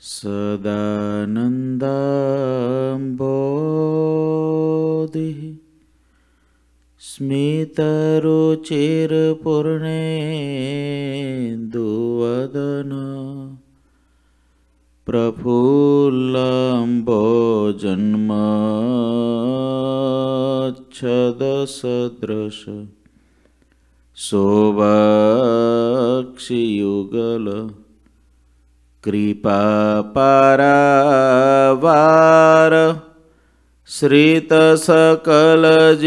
સદાનંદાંબોધિ સ્મિતરુચિરપૂર્ણેન્દુવદન પ્રફુલ્લંબોજન્મચ્છદસદૃશ શોભાક્ષિયુગલ કૃપાપારાવાર શ્રિત સકલ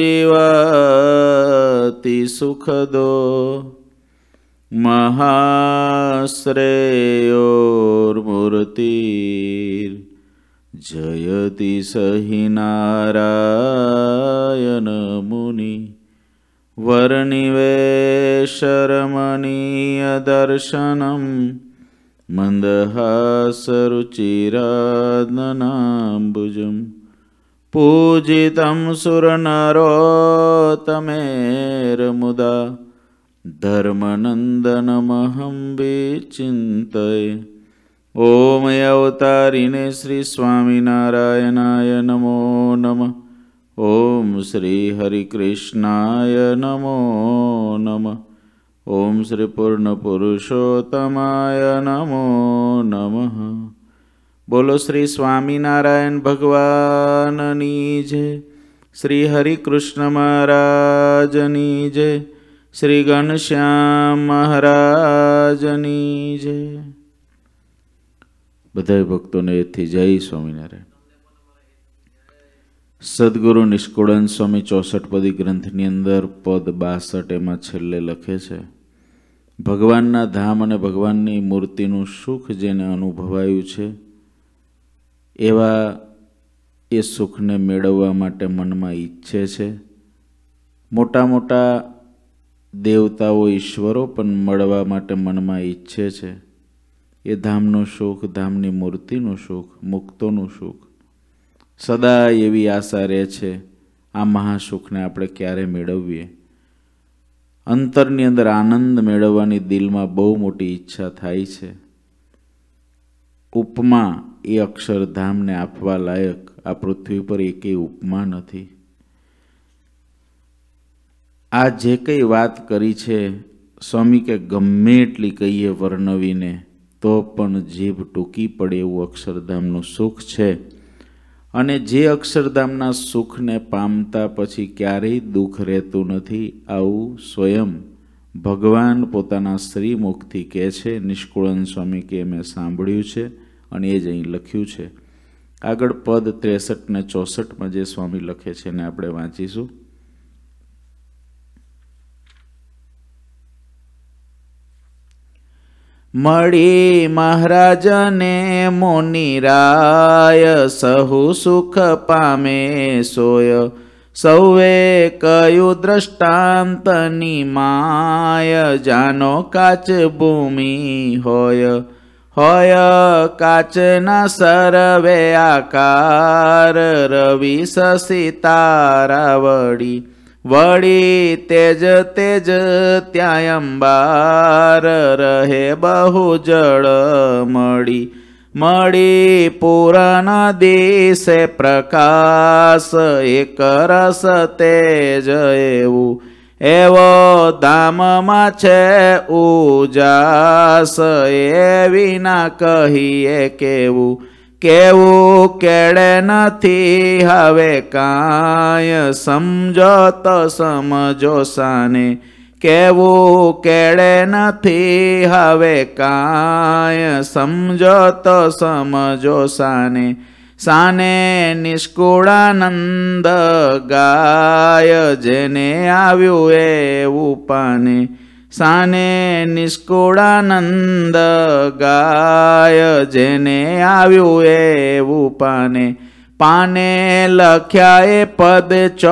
જીવાતિ સુખદો મહાશ્રેયોર્મૂર્તિર જયતિ સહિ નારાયણ મુનિ વર્ણિવેશરમણીય દર્શનમ મંદહાસરુચિરાદનાંબુજમ પૂજિતમ સુરનરોત્તમેર્મુદા ધર્મનંદનમહં વિચિંતયે. ઓમ અવતારિને શ્રી સ્વામિનારાયણાય નમો નમઃ. ઓમ શ્રી હરિકૃષ્ણાય નમો નમઃ. ઓમ શ્રી પૂર્ણ પુરુષોત્તમાય નમો નમઃ. બોલો શ્રી સ્વામિનારાયણ ભગવાનની જય. શ્રી હરિકૃષ્ણ મહારાજની જય. શ્રી ઘનશ્યામ મહારાજની જય. બધા ભક્તોને એથી જય સ્વામિનારાયણ. સદગુરુ નિષ્કુળાનંદ સ્વામી 64 પદી ગ્રંથની અંદર પદ 62 એમાં છેલ્લે લખે છે, ભગવાનના ધામ અને ભગવાનની મૂર્તિનું સુખ જેને અનુભવાયું છે એવા એ સુખને મેળવવા માટે મનમાં ઈચ્છે છે. મોટા મોટા દેવતાઓ ઈશ્વરો પણ મળવા માટે મનમાં ઈચ્છે છે. એ ધામનું સુખ, ધામની મૂર્તિનું સુખ, મુક્તોનું સુખ સદા એવી આશા રહે છે આ મહાસુખને આપણે ક્યારે મેળવીએ. અંતરની અંદર આનંદ મેળવવાની દિલમાં બહુ મોટી ઈચ્છા થાય છે. ઉપમા એ અક્ષરધામને આપવા લાયક આ પૃથ્વી પર એકેય ઉપમા નથી. આ જે કંઈ વાત કરી છે સ્વામી કે ગમે એટલી કહીએ વર્ણવીને તો પણ જીભ ટૂંકી પડે એવું અક્ષરધામનું સુખ છે. અને જે અક્ષરધામના સુખને પામતા પછી ક્યારેય દુઃખ રહેતું નથી, આવું સ્વયં ભગવાન પોતાના શ્રીમુખથી કહે છે. નિષ્કુળાનંદ સ્વામી કે મેં સાંભળ્યું છે અને એ જ અહીં લખ્યું છે. આગળ પદ 63 ને 64માં જે સ્વામી લખે છે એને આપણે વાંચીશું. મળી મહારાજને મુનિરાય સહુ સુખ પામે સોય. સૌએ કયું દ્રષ્ટાંતની માય જાનો કાચ ભૂમિ હોય. હોય કાચના સર્વે આકાર રવિ શશી તારાવળી. વળી તેજ તેજ ત્યાં અંબાર રહે બહુ જળ મળી. મળી પૂરણ દિશે પ્રકાશ એક રસ તેજ એવું. એવો ધામમાં છે ઉજાસ એ વિના કહીએ કેવું. કેવું કેળે નથી હવે કાંય સમજો તો સમજો સાને. કેવું કેળે નથી હવે કાંય સમજો તો સમજો સાને. સાને નિષ્કુળાનંદ ગાય જેને આવ્યું એવું પાને. સાને નિષ્કુળાનંદ ગાય જેને આવ્યું એવું પાને. પાને લખ્યા એ પદ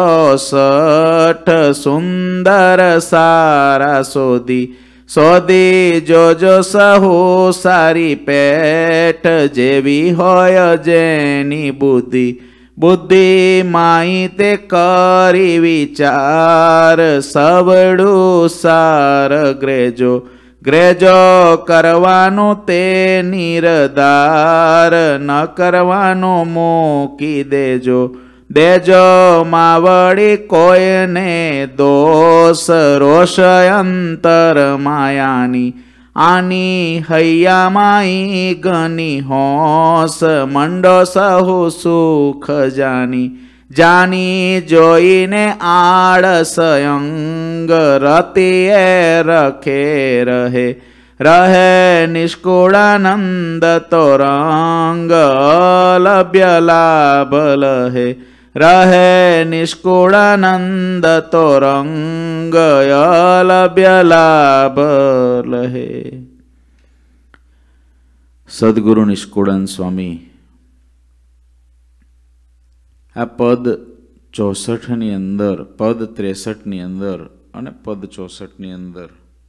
64 સુંદર સારા શોધી. શોધી જોજો સહુ સારી પેઠ જેવી હોય જેની બુદ્ધિ. બુદ્ધિ માઈ તે કરી વિચાર સવડું સાર ગ્રેજો. ગ્રેજો કરવાનું તે નિરધાર, ન કરવાનું મૂકી દેજો. દેજો માવડી કોઈને દોષ, રોષ અંતર માયાની. આની હૈયામાં ઘની હોશ, મંડો સહુ સુખ જાની. જાની જોઈને આળસ અંગ, રતિએ રખે રહે. રહે નિષ્કુળાનંદ તો રંગ, અલભ્ય લાભ લહે. રહે નિષ્કુળાનંદ તો રંગ, અલભ્ય લાભ લહે. સદગુરુ નિષ્કુળાનંદ સ્વામી આ પદ 64 અંદર, પદ 63 અંદર અને પદ 64 અંદર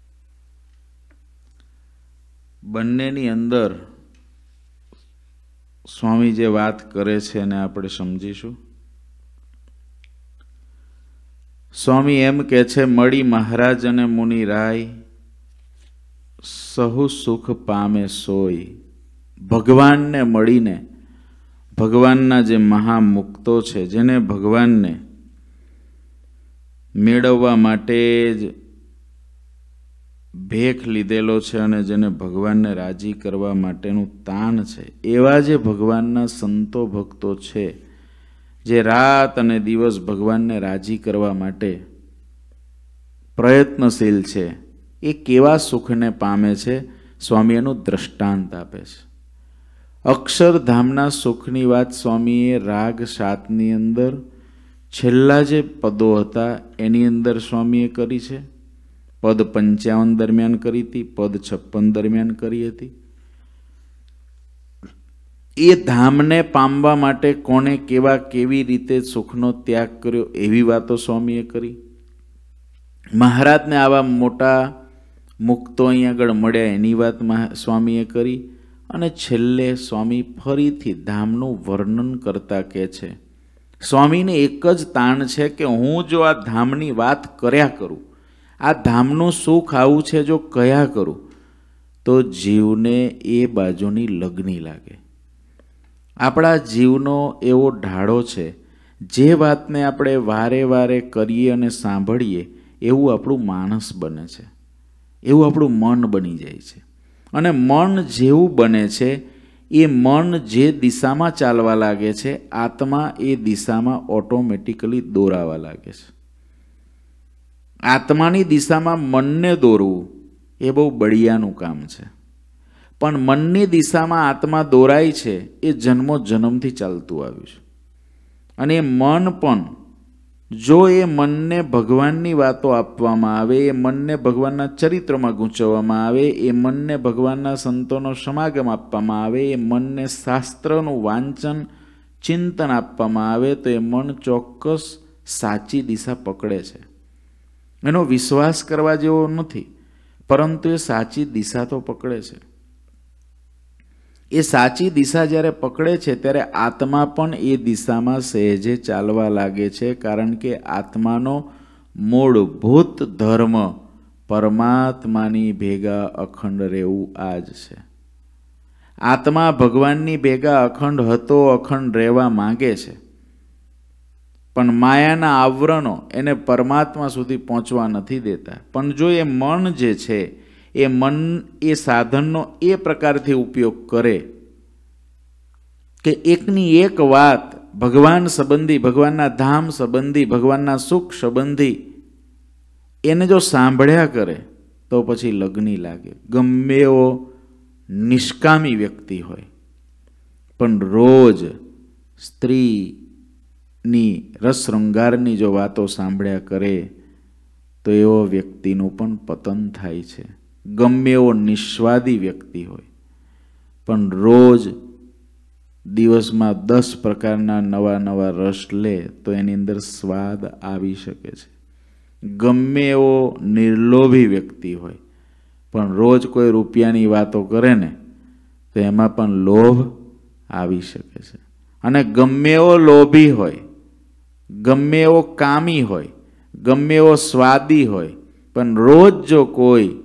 બંનેની અંદર સ્વામી જે વાત કરે છે એને આપણે સમજીશું. સ્વામી એમ કહે છે, મળી મહારાજ અને મુનિ રાય, સહુ સુખ પામે સોય. ભગવાનને મળીને, ભગવાનના જે મહામુક્તો છે, જેને ભગવાનને મેળવવા માટે જ ભેખ લીધેલો છે અને જેને ભગવાનને રાજી કરવા માટેનું તાણ છે, એવા જે ભગવાનના સંતો ભક્તો છે, જે રાત અને દિવસ ભગવાનને રાજી કરવા માટે પ્રયત્નશીલ છે, એ કેવા સુખને પામે છે. સ્વામી એનું દ્રષ્ટાંત આપે છે. અક્ષરધામના સુખની વાત સ્વામીએ રાગ 7ની અંદર છેલ્લા જે પદો હતા એની અંદર સ્વામીએ કરી છે. પદ 55 દરમિયાન કરી હતી, પદ 56 દરમિયાન કરી હતી. એ ધામને પામવા માટે કોને કેવી રીતે સુખનો ત્યાગ કર્યો એવી વાતો સ્વામીએ કરી. મહારાજને આવા મોટા મુક્તો અહીં આગળ મળ્યા એની વાત સ્વામીએ કરી. અને છેલ્લે સ્વામી ફરીથી ધામનું વર્ણન કરતા કહે છે, સ્વામીને એક જ તાણ છે કે હું જો આ ધામની વાત કર્યા કરું, આ ધામનું સુખ આવું છે જો કયા કરું, તો જીવને એ બાજુની લગ્ની લાગે. આપણા જીવનો એવો ઢાળો છે, જે વાતને આપણે વારે વારે કરીએ અને સાંભળીએ એવું આપણું માનસ બને છે, એવું આપણું મન બની જાય છે. અને મન જેવું બને છે, એ મન જે દિશામાં ચાલવા લાગે છે, આત્મા એ દિશામાં ઓટોમેટિકલી દોરાવા લાગે છે. આત્માની દિશામાં મનને દોરવું એ બહુ બળિયાનું કામ છે. પણ મનની દિશામાં આત્મા દોરાય છે એ જન્મો જન્મથી ચાલતું આવ્યું છે. અને એ મન પણ જો એ મનને ભગવાનની વાતો આપવામાં આવે, એ મનને ભગવાનના ચરિત્રમાં ગૂંચવવામાં આવે, એ મનને ભગવાનના સંતોનો સમાગમ આપવામાં આવે, એ મનને શાસ્ત્રનું વાંચન ચિંતન આપવામાં આવે, તો એ મન ચોક્કસ સાચી દિશા પકડે છે. એનો વિશ્વાસ કરવા જેવો નથી, પરંતુ એ સાચી દિશા તો પકડે છે. એ સાચી દિશા જ્યારે પકડે છે ત્યારે આત્મા પણ એ દિશામાં સહેજે ચાલવા લાગે છે, કારણ કે આત્માનો મૂળભૂત ધર્મ પરમાત્માની ભેગા અખંડ રહેવું આ જ છે. આત્મા ભગવાનની ભેગા અખંડ હતો, અખંડ રહેવા માંગે છે, પણ માયાના આવરણો એને પરમાત્મા સુધી પહોંચવા નથી દેતા. પણ જો એ મન જે છે, એ મન એ સાધનનો એ પ્રકારથી ઉપયોગ કરે કે એકની એક વાત ભગવાન સંબંધી, ભગવાનના ધામ સંબંધી, ભગવાનના સુખ સંબંધી એને જો સાંભળ્યા કરે તો પછી લગ્ની લાગે. ગમે એવો નિષ્કામી વ્યક્તિ હોય, પણ રોજ સ્ત્રીની રસ શૃંગારની જો વાતો સાંભળ્યા કરે તો એવો વ્યક્તિનું પણ પતન થાય છે. ગમે એવો નિસ્વાદી વ્યક્તિ હોય, પણ રોજ દિવસમાં 10 પ્રકારના નવા નવા રસ લે તો એની અંદર સ્વાદ આવી શકે છે. ગમે એવો નિર્લોભી વ્યક્તિ હોય, પણ રોજ કોઈ રૂપિયાની વાતો કરે ને તો એમાં પણ લોભ આવી શકે છે. અને ગમે એવો લોભી હોય, ગમે એવો કામી હોય, ગમે એવો સ્વાદી હોય, પણ રોજ જો કોઈ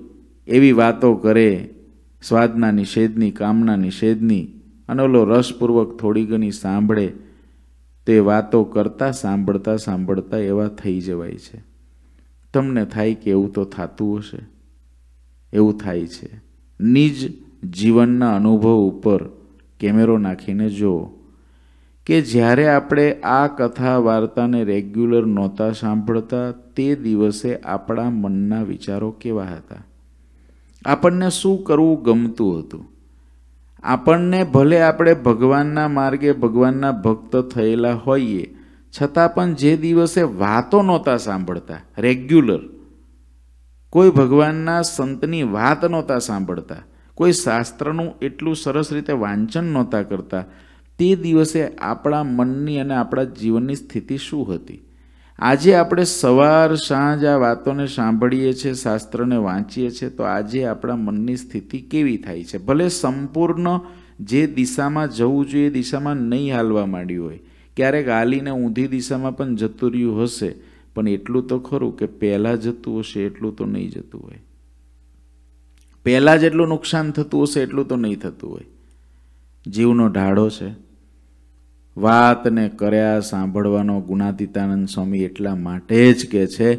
એવી વાતો કરે, સ્વાદના નિષેધની, કામના નિષેધની, અને ઓલો રસપૂર્વક થોડી ઘણી સાંભળે, તે વાતો કરતાં સાંભળતા સાંભળતા એવા થઈ જવાય છે. તમને થાય કે એવું તો થતું હશે? એવું થાય છે. નિજ જીવનના અનુભવ ઉપર કેમેરો નાખીને જુઓ કે જ્યારે આપણે આ કથા વાર્તાને રેગ્યુલર નહોતા સાંભળતા તે દિવસે આપણા મનના વિચારો કેવા હતા, આપણને શું કરવું ગમતું હતું. આપણને ભલે આપણે ભગવાનના માર્ગે ભગવાનના ભક્ત થયેલા હોઈએ છતાં પણ જે દિવસે વાતો નહોતા સાંભળતા, રેગ્યુલર કોઈ ભગવાનના સંતની વાત નહોતા સાંભળતા, કોઈ શાસ્ત્રનું એટલું સરસ રીતે વાંચન નહોતા કરતા, તે દિવસે આપણા મનની અને આપણા જીવનની સ્થિતિ શું હતી. આજે આપણે સવાર સાંજ આ વાતોને સાંભળીએ છીએ, શાસ્ત્રને વાંચીએ છીએ, તો આજે આપણા મનની સ્થિતિ કેવી થાય છે. ભલે સંપૂર્ણ જે દિશામાં જવું જોઈએ એ દિશામાં નહીં હાલવા માંડ્યું હોય, ક્યારેક હાલીને ઊંધી દિશામાં પણ જતું રહ્યું હશે, પણ એટલું તો ખરું કે પહેલાં જતું હશે એટલું તો નહીં જતું હોય, પહેલાં જેટલું નુકસાન થતું હશે એટલું તો નહીં થતું હોય. જીવનો ઢાળો છે. વાતને કર્યા સાંભળવાનો ગુણાતીતાનંદ સ્વામી એટલા માટે જ કે છે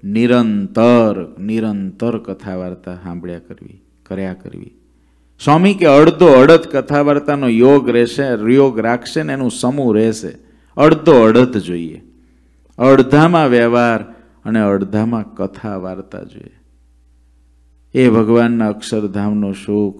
નિરંતર કથા વાર્તા સાંભળ્યા કરવી, કર્યા કરવી. સ્વામી કે અડધો અડધ કથા વાર્તાનો યોગ રાખશે ને એનું સમૂહ રહેશે. અડધો અડધ જોઈએ, અડધામાં વ્યવહાર અને અડધામાં કથા વાર્તા જોઈએ. એ ભગવાનના અક્ષરધામનો સુખ,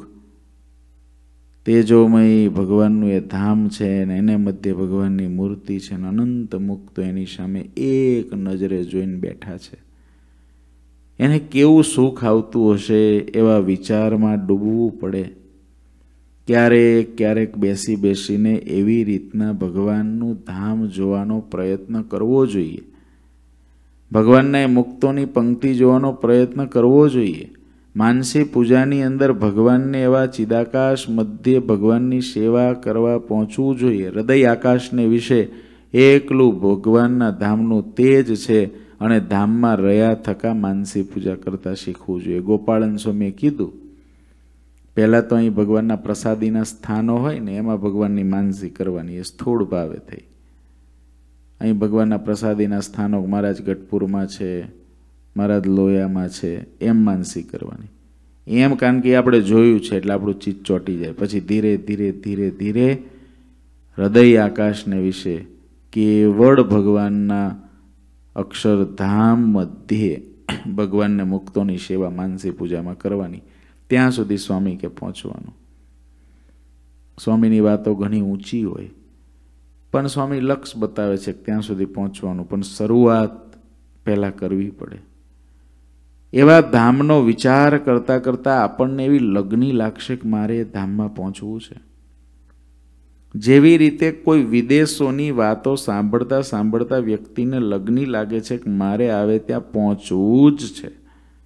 તેજોમય ભગવાનનું એ ધામ છે ને એને મધ્ય ભગવાનની મૂર્તિ છે ને અનંત મુક્ત એની સામે એક નજરે જોઈને બેઠા છે. એને કેવું સુખ આવતું હશે એવા વિચારમાં ડૂબવું પડે. ક્યારેક બેસીને એવી રીતના ભગવાનનું ધામ જોવાનો પ્રયત્ન કરવો જોઈએ. ભગવાનના એ મુક્તોની પંક્તિ જોવાનો પ્રયત્ન કરવો જોઈએ. માનસી પૂજાની અંદર ભગવાનને એવા ચિદાકાશ મધ્ય ભગવાનની સેવા કરવા પહોંચવું જોઈએ. હૃદય આકાશને વિશે એકલું ભગવાનના ધામનું તેજ છે અને ધામમાં રહ્યા થકા માનસી પૂજા કરતાં શીખવું જોઈએ. ગોપાળન સ્વામીએ કીધું, પહેલાં તો અહીં ભગવાનના પ્રસાદીના સ્થાનો હોય ને એમાં ભગવાનની માનસી કરવાની, એ સ્થૂળ ભાવે થઈ. અહીં ભગવાનના પ્રસાદીના સ્થાનો મહારાજ ગઢપુરમાં છે, મહારાજ લોયામાં છે, એમ માનસી કરવાની. એમ કારણ કે આપણે જોયું છે એટલે આપણું ચિત્ત ચોંટી જાય. પછી ધીરે ધીરે હૃદય આકાશને વિશે કેવળ ભગવાનના અક્ષરધામ મધ્યે ભગવાનને મુક્તોની સેવા માનસી પૂજામાં કરવાની. ત્યાં સુધી સ્વામી કે પહોંચવાનું. સ્વામીની વાતો ઘણી ઊંચી હોય પણ સ્વામી લક્ષ બતાવે છે કે ત્યાં સુધી પહોંચવાનું, પણ શરૂઆત પહેલાં કરવી પડે. એવા ધામનો વિચાર કરતાં કરતાં આપણને એવી લગ્ની લાગશે કે મારે એ ધામમાં પહોંચવું છે. જેવી રીતે કોઈ વિદેશોની વાતો સાંભળતા સાંભળતા વ્યક્તિને લગ્ની લાગે છે કે મારે આવે ત્યાં પહોંચવું જ છે.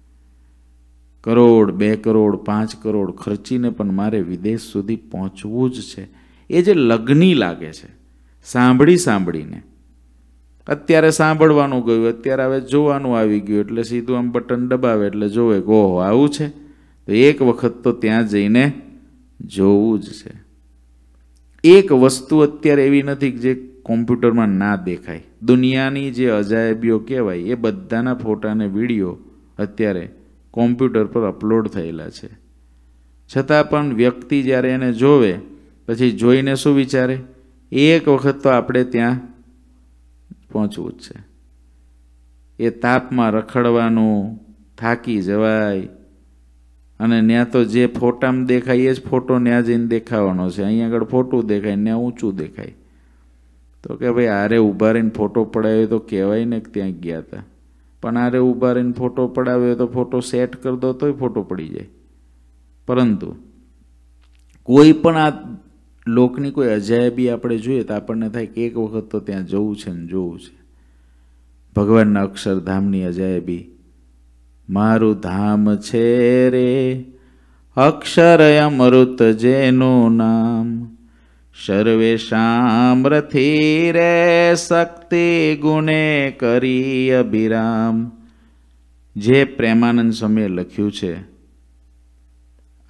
કરોડ, 2 કરોડ, 5 કરોડ ખર્ચીને પણ મારે વિદેશ સુધી પહોંચવું જ છે. એ જે લગ્ની લાગે છે સાંભળીને. અત્યારે સાંભળવાનું ગયું, અત્યારે હવે જોવાનું આવી ગયું એટલે સીધું આમ બટન દબાવે એટલે જોવે કે ઓહો આવું છે, તો એક વખત તો ત્યાં જઈને જોવું જ છે. એક વસ્તુ અત્યારે એવી નથી કે જે કોમ્પ્યુટરમાં ના દેખાય. દુનિયાની જે અજાયબીઓ કહેવાય એ બધાના ફોટા અને વિડીયો અત્યારે કોમ્પ્યુટર પર અપલોડ થયેલા છે. છતાં પણ વ્યક્તિ જ્યારે એને જોવે પછી જોઈને શું વિચારે, એક વખત તો આપણે ત્યાં પહોંચવું જ છે. એ તાપમાં રખડવાનું, થાકી જવાય અને ત્યાં તો જે ફોટામાં દેખાય એ જ ફોટો ત્યાં જઈને દેખાવાનો છે. અહીંયા આગળ ફોટું દેખાય, ત્યાં ઊંચું દેખાય. તો કે ભાઈ આરે ઊભા રહીને ફોટો પડાવ્યો તો કહેવાય ને કે ત્યાં ગયા હતા, પણ આરે ઊભા રહીને ફોટો પડાવ્યો તો ફોટો સેટ કરી દો તોય ફોટો પડી જાય. પરંતુ કોઈ પણ આ લોકની કોઈ અજાયબી આપણે જોઈએ તો આપણને થાય કે એક વખત તો ત્યાં જવું છે ને જોવું છે. ભગવાનના અક્ષરધામની અજાયબી, મારું ધામ છે રે અક્ષર અમૃત જેનું નામ, સર્વેશામ રથી રે શક્તિ ગુણે કરી અભિરામ. જે પ્રેમાનંદ સ્વામીએ લખ્યું છે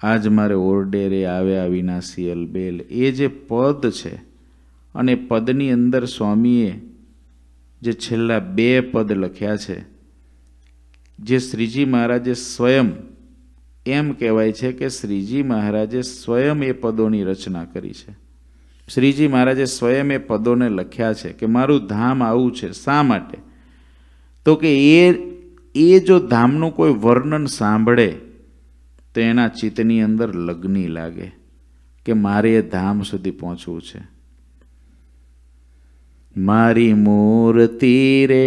આજ મારે ઓરડેરે આવ્યા વિનાશી અલબેલ, એ જે પદ છે અને પદની અંદર સ્વામીએ જે છેલ્લા 2 પદ લખ્યા છે, જે શ્રીજી મહારાજે સ્વયં, એમ કહેવાય છે કે શ્રીજી મહારાજે સ્વયં એ પદોની રચના કરી છે. શ્રીજી મહારાજે સ્વયં એ પદોને લખ્યા છે કે મારું ધામ આવું છે. શા માટે? તો કે એ જો ધામનું કોઈ વર્ણન સાંભળે તો એના ચિત્તની અંદર લગ્ની લાગે કે મારે એ ધામ સુધી પહોંચવું છે. મારી મૂર્તિ રે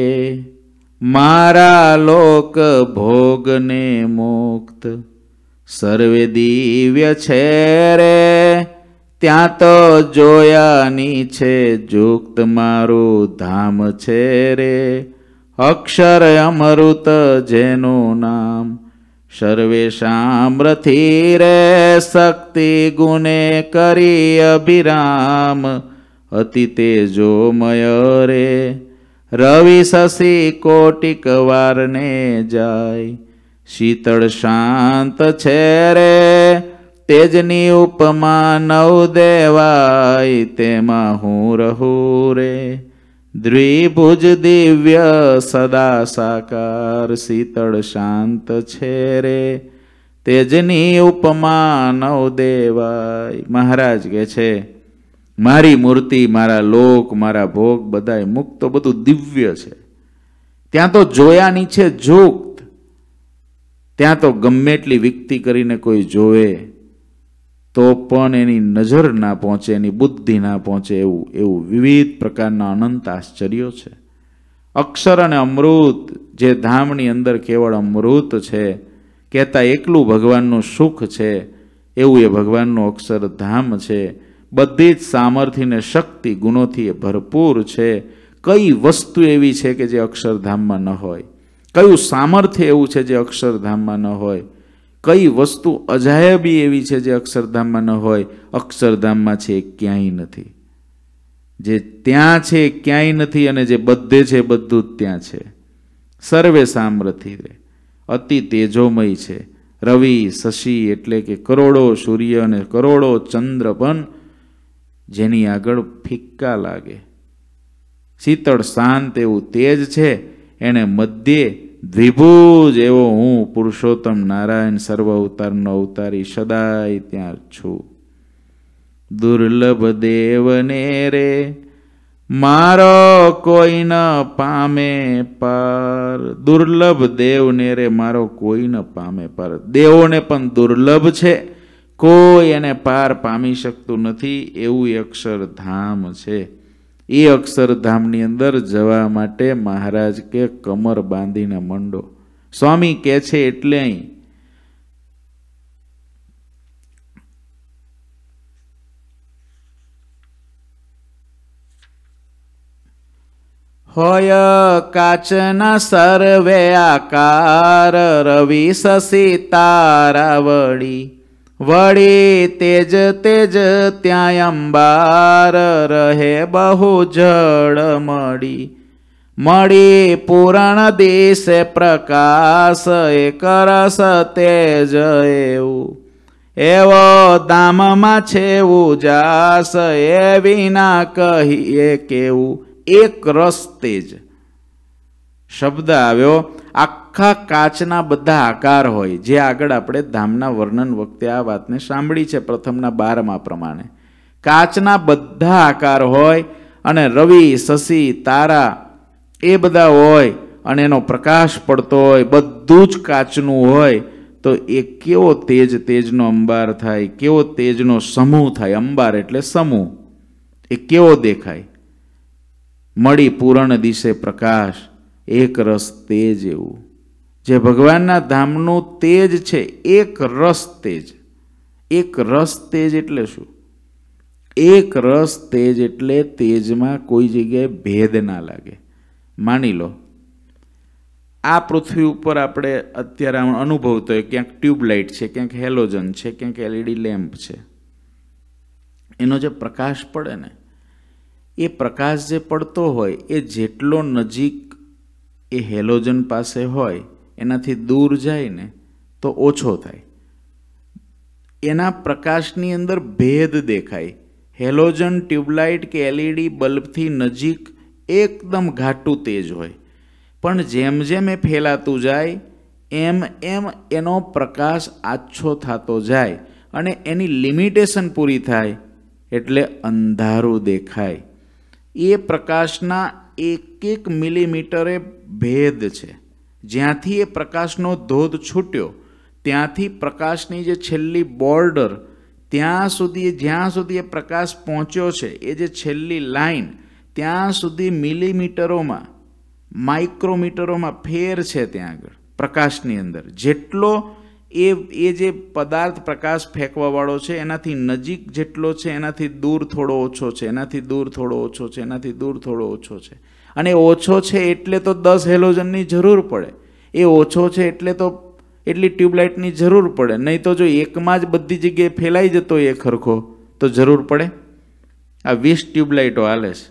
મારા લોક ભોગને મુક્ત, સર્વે દિવ્ય છે રે ત્યાં તો જોયાની છે જુક્ત, મારું ધામ છે રે અક્ષર અમૃત જેનું નામ, સર્વેશામ રથી રે શક્તિ ગુણે કરી અભિરામ, અતિ તેજોમય રે રવિ શશી કોટિક વારને જાય, શીતળ શાંત છે રે તેજની ઉપમા નવ દેવાય, તેમાં હું રહું રે દ્વિભુજ દિવ્ય સદા સાકાર, શીતળ શાંત છે રે તેજની ઉપમા નવ દેવાય. મહારાજ કહે છે મારી મૂર્તિ, મારા લોક, મારા ભોગ બધાય મુક્ત, બધું દિવ્ય છે. ત્યાં તો જોયાની છે જુક્ત, ત્યાં તો ગમે એટલી વિકતી કરીને કોઈ જોવે તો પણ એની નજર ના પહોંચે, એની બુદ્ધિ ના પહોંચે, એવું વિવિધ પ્રકારના અનંત આશ્ચર્યો છે. અક્ષર અને અમૃત, જે ધામની અંદર કેવળ અમૃત છે, કહેતા એકલું ભગવાનનું સુખ છે, એવું એ ભગવાનનું અક્ષરધામ છે. બધી જ સામર્થ્ય ને શક્તિ ગુણોથી એ ભરપૂર છે. કઈ વસ્તુ એવી છે કે જે અક્ષરધામમાં ન હોય? કયું સામર્થ્ય એવું છે જે અક્ષરધામમાં ન હોય? કઈ વસ્તુ અજાયબી એવી છે જે અક્ષરધામમાં ન હોય? અક્ષરધામમાં છે એ ક્યાંય નથી. જે ત્યાં છે એ ક્યાંય નથી, અને જે બધે છે બધું જ ત્યાં છે. સર્વે સામર્થ્ય રે અતિ તેજોમય છે. રવિ શશી એટલે કે કરોડો સૂર્ય અને કરોડો ચંદ્ર પણ જેની આગળ ફિક્કા લાગે. શીતળ શાંત એવું તેજ છે. એને મધ્યે દ્વિભુજ એવો હું પુરુષોત્તમ નારાયણ સર્વ અવતારનો અવતારી સદાય ત્યાં છું. દુર્લભ દેવને રે મારો કોઈ ન પામે પાર. દુર્લભ દેવને રે મારો કોઈ ન પામે પાર. દેવોને પણ દુર્લભ છે, કોઈ એને પાર પામી શકતું નથી. એવું અક્ષરધામ છે. એ અક્ષરધામની અંદર જવા માટે મહારાજ કે કમર બાંધીને મંડો. સ્વામી કે છે એટલે અહીં હોય કાચના સર્વે આકાર, રવિ શશી તારા વળી, વળી તેજ તેજ ત્યાં અંબાર, રહે બહુ જળ મળી. મળી પૂરણ દિશે પ્રકાશ, એક રસ તેજ એવું, એવો દામમાં છે ઉજાસ, એ વિના કહીએ કેવું. એક રસ તેજ શબ્દ આવ્યો. આખા કાચના બધા આકાર હોય, જે આગળ આપણે ધામના વર્ણન વખતે આ વાતને સાંભળી છે પ્રથમના 12 પ્રમાણે. કાચના બધા આકાર હોય અને રવિ શશી તારા એ બધા હોય અને એનો પ્રકાશ પડતો હોય, બધું જ કાચનું હોય, તો એ કેવો તેજ, તેજનો અંબાર થાય, કેવો તેજનો સમૂહ થાય. અંબાર એટલે સમૂહ. એ કેવો દેખાય? મળી પૂરણ દિશે પ્રકાશ, એક રસ તેજ એવું. જે ભગવાનના ધામનું તેજ છે, એક રસ તેજ. એક રસ તેજ એટલે શું? એક રસ તેજ એટલે તેજમાં કોઈ જગ્યાએ ભેદ ના લાગે. માની લો આ પૃથ્વી ઉપર આપણે અત્યારે અનુભવતો હોય, ક્યાંક ટ્યુબલાઇટ છે, ક્યાંક હેલોજન છે, ક્યાંક એલઈડી લેમ્પ છે. એનો જે પ્રકાશ પડે ને, એ પ્રકાશ જે પડતો હોય એ જેટલો નજીક એ હેલોજન પાસે હોય એનાથી દૂર જાય ને તો ઓછો થાય. એના પ્રકાશની અંદર ભેદ દેખાય. હેલોજન ટ્યુબલાઇટ કે એલઈડી બલ્બથી નજીક એકદમ ઘાટું તેજ હોય, પણ જેમ જેમ એ ફેલાતું જાય એમ એમ એનો પ્રકાશ આછો થતો જાય અને એની લિમિટેશન પૂરી થાય એટલે અંધારું દેખાય. એ પ્રકાશના એક એક મિલીમીટરે ભેદ છે. જ્યાંથી એ પ્રકાશનો ધોધ છૂટ્યો ત્યાંથી પ્રકાશની જે છેલ્લી બોર્ડર ત્યાં સુધી, જ્યાં સુધી એ પ્રકાશ પહોંચ્યો છે, એ જે છેલ્લી લાઈન, ત્યાં સુધી મિલીમીટરોમાં, માઇક્રોમીટરોમાં ફેર છે. ત્યાં આગળ પ્રકાશની અંદર જેટલો એ જે પદાર્થ પ્રકાશ ફેંકવાવાળો છે એનાથી નજીક જેટલો છે એનાથી દૂર થોડો ઓછો છે, એનાથી દૂર થોડો ઓછો છે, એનાથી દૂર થોડો ઓછો છે. અને ઓછો છે એટલે તો 10 હેલોજનની જરૂર પડે, એ ઓછો છે એટલે તો એટલી ટ્યુબલાઇટની જરૂર પડે. નહીં તો જો એકમાં જ બધી જગ્યાએ ફેલાઈ જતો એ ખરખો તો જરૂર પડે? આ 20 ટ્યુબલાઇટો હાલે છે,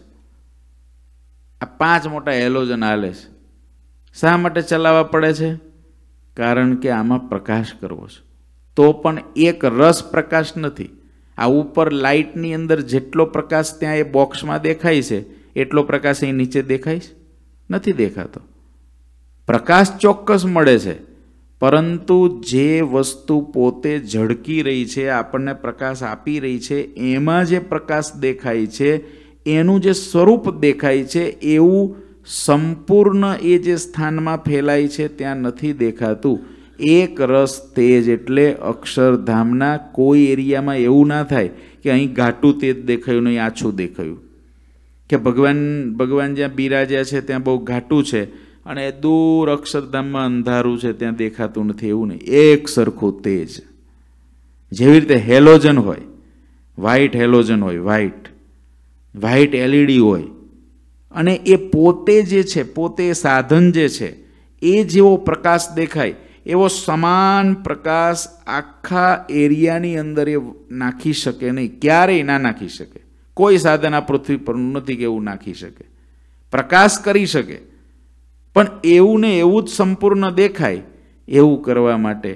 આ 5 મોટા હેલોજન હાલે છે. શા માટે ચલાવવા પડે છે? કારણ કે આમાં પ્રકાશ કરવો છે. તો પણ એક રસ પ્રકાશ નથી. આ ઉપર લાઇટની અંદર જેટલો પ્રકાશ ત્યાં એ બોક્સમાં દેખાય છે એટલો પ્રકાશ અહીં નીચે દેખાય છે? નથી દેખાતો. પ્રકાશ ચોક્કસ મળે છે, પરંતુ જે વસ્તુ પોતે ઝળકી રહી છે, આપણને પ્રકાશ આપી રહી છે, એમાં જે પ્રકાશ દેખાય છે, એનું જે સ્વરૂપ દેખાય છે એવું સંપૂર્ણ એ જે સ્થાનમાં ફેલાય છે ત્યાં નથી દેખાતું. એક રસ તેજ એટલે અક્ષરધામના કોઈ એરિયામાં એવું ના થાય કે અહીં ઘાટું તેજ દેખાયું, નહીં આછું દેખાયું, કે ભગવાન જ્યાં બિરાજ્યા છે ત્યાં બહુ ઘાટું છે અને દૂર અક્ષરધામમાં અંધારું છે ત્યાં દેખાતું નથી. એવું નહીં, એક સરખું તેજ. જેવી રીતે હેલોજન હોય, વ્હાઇટ હેલોજન હોય, વ્હાઇટ એલઈડી હોય, અને એ પોતે જે છે, પોતે સાધન જે છે, એ જેવો પ્રકાશ દેખાય એવો સમાન પ્રકાશ આખા એરિયાની અંદર એ નાખી શકે નહીં, ક્યારેય ના નાખી શકે. કોઈ સાધન આ પૃથ્વી પરનું નથી કે એવું નાખી શકે. પ્રકાશ કરી શકે, પણ એવું ને એવું જ સંપૂર્ણ દેખાય એવું કરવા માટે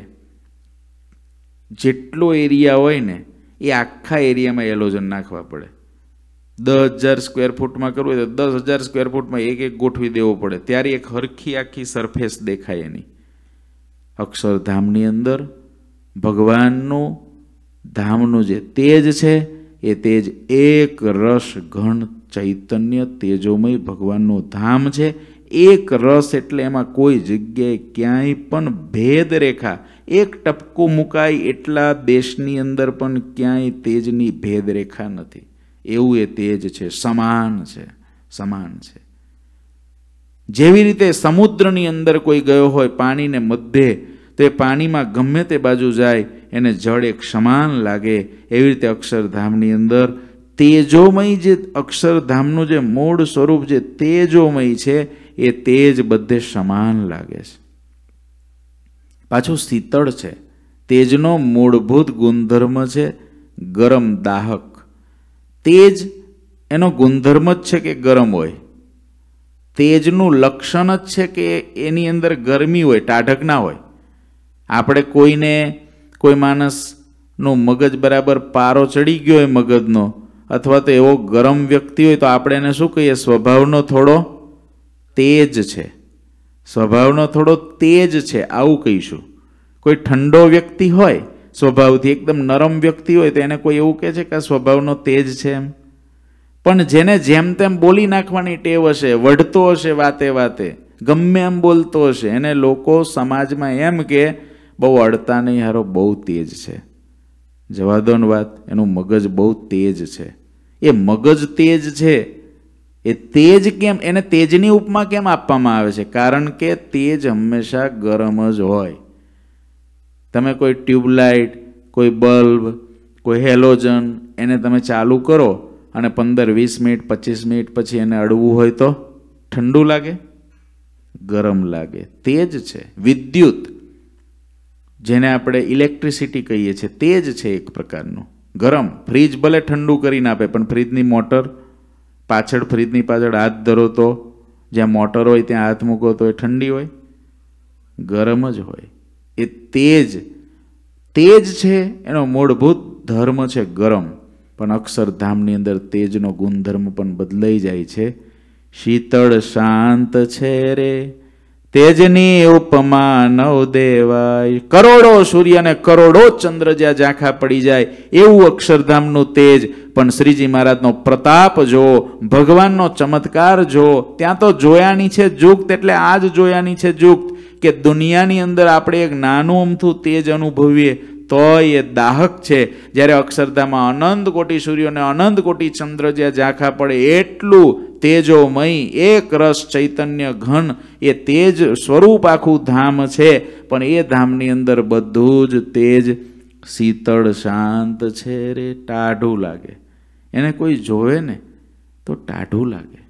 જેટલો એરિયા હોય ને એ આખા એરિયામાં હેલોજન નાખવા પડે. 10,000 સ્ક્વેર ફૂટમાં કરવું હોય તો 10,000 સ્ક્વેર ફૂટમાં એક એક ગોઠવી દેવો પડે, ત્યારે એક હરખી આખી સરફેસ દેખાય એની. અક્ષરધામની અંદર ભગવાનનું ધામનું જે તેજ છે એ તેજ એક રસ ઘન ચૈતન્ય તેજોમય ભગવાનનું ધામ છે. એક રસ એટલે એમાં કોઈ જગ્યાએ ક્યાંય પણ ભેદ રેખા, એક ટપકું મુકાય એટલા દેશની અંદર પણ ક્યાંય તેજની ભેદ રેખા નથી. એવું એ તેજ છે, સમાન છે, સમાન છે. જેવી રીતે સમુદ્રની અંદર કોઈ ગયો હોય પાણીને મધ્યે, તો એ પાણીમાં ગમે તે બાજુ જાય એને જળ એક સમાન લાગે. એવી રીતે અક્ષરધામની અંદર તેજોમય જે અક્ષરધામનું જે મૂળ સ્વરૂપ જે તેજોમય છે એ તેજ બધે સમાન લાગે છે. પાછું શીતળ છે. તેજનો મૂળભૂત ગુણધર્મ છે ગરમ, દાહક. તેજ એનો ગુણધર્મ જ છે કે ગરમ હોય. તેજનું લક્ષણ જ છે કે એની અંદર ગરમી હોય, ટાઢક ના હોય. આપણે કોઈ માણસનું મગજ બરાબર પારો ચડી ગયો હોય મગજનો, અથવા તો એવો ગરમ વ્યક્તિ હોય તો આપણે એને શું કહીએ? સ્વભાવનો થોડો તેજ છે, સ્વભાવનો થોડો તેજ છે, આવું કહીશું. કોઈ ઠંડો વ્યક્તિ હોય સ્વભાવથી, એકદમ નરમ વ્યક્તિ હોય તો એને કોઈ એવું કહે છે કે સ્વભાવનો તેજ છે એમ? પણ જેને જેમ તેમ બોલી નાખવાની ટેવ હશે, વઢતો હશે વાતે વાતે, ગમે એમ બોલતો હશે, એને લોકો સમાજમાં એમ કે બહુ અડતા નહીં, હારો બહુ તેજ છે. જવા દો ને વાત, એનું મગજ બહુ તેજ છે. એ મગજ તેજ છે, એ તેજ કેમ, એને તેજની ઉપમા કેમ આપવામાં આવે છે? કારણ કે તેજ હંમેશા ગરમ જ હોય. તમે કોઈ ટ્યુબલાઇટ, કોઈ બલ્બ, કોઈ હેલોજન એને તમે ચાલુ કરો અને 15-20 મિનિટ 25 મિનિટ પછી એને અડવું હોય તો ઠંડુ લાગે? ગરમ લાગે. તેજ છે. વિદ્યુત, જેને આપણે ઇલેક્ટ્રિસિટી કહીએ છીએ, તેજ છે એક પ્રકારનું, ગરમ. ફ્રીજ ભલે ઠંડુ કરીને આપે, પણ ફ્રીજની મોટર પાછળ, ફ્રીજની પાછળ હાથ ધરો તો જ્યાં મોટર હોય ત્યાં હાથ મૂકો તો એ ઠંડી હોય? ગરમ જ હોય. એ તેજ, તેજ છે એનો મૂળભૂત ધર્મ છે ગરમ, પણ અક્ષરધામની અંદર તેજનો ગુણધર્મ પણ બદલાઈ જાય છે. શીતળ શાંત છે રે તેજની ઉપમા નવ દેવાય. કરોડો સૂર્ય અને કરોડો ચંદ્ર જ્યાં ઝાંખા પડી જાય એવું અક્ષરધામનું તેજ. પણ શ્રીજી મહારાજનો પ્રતાપ જો, ભગવાનનો ચમત્કાર જો, ત્યાં તો જોયાની છે જુક્ત, એટલે આ જ જોયાની છે જુક્ત કે દુનિયાની અંદર આપણે એક નાનું અમથું તેજ અનુભવીએ તોય એ દાહક છે. જ્યારે અક્ષરધામમાં અનંત કોટી સૂર્યો અને અનંત કોટી ચંદ્ર જ્યાં ઝાંખા પડે એટલું તેજોમય એક રસ ચૈતન્ય ઘન એ તેજ સ્વરૂપ આખું ધામ છે. પણ એ ધામની અંદર બધું જ તેજ શીતળ શાંત છે રે. ટાઢું લાગે, એને કોઈ જોવે ને તો ટાઢું લાગે.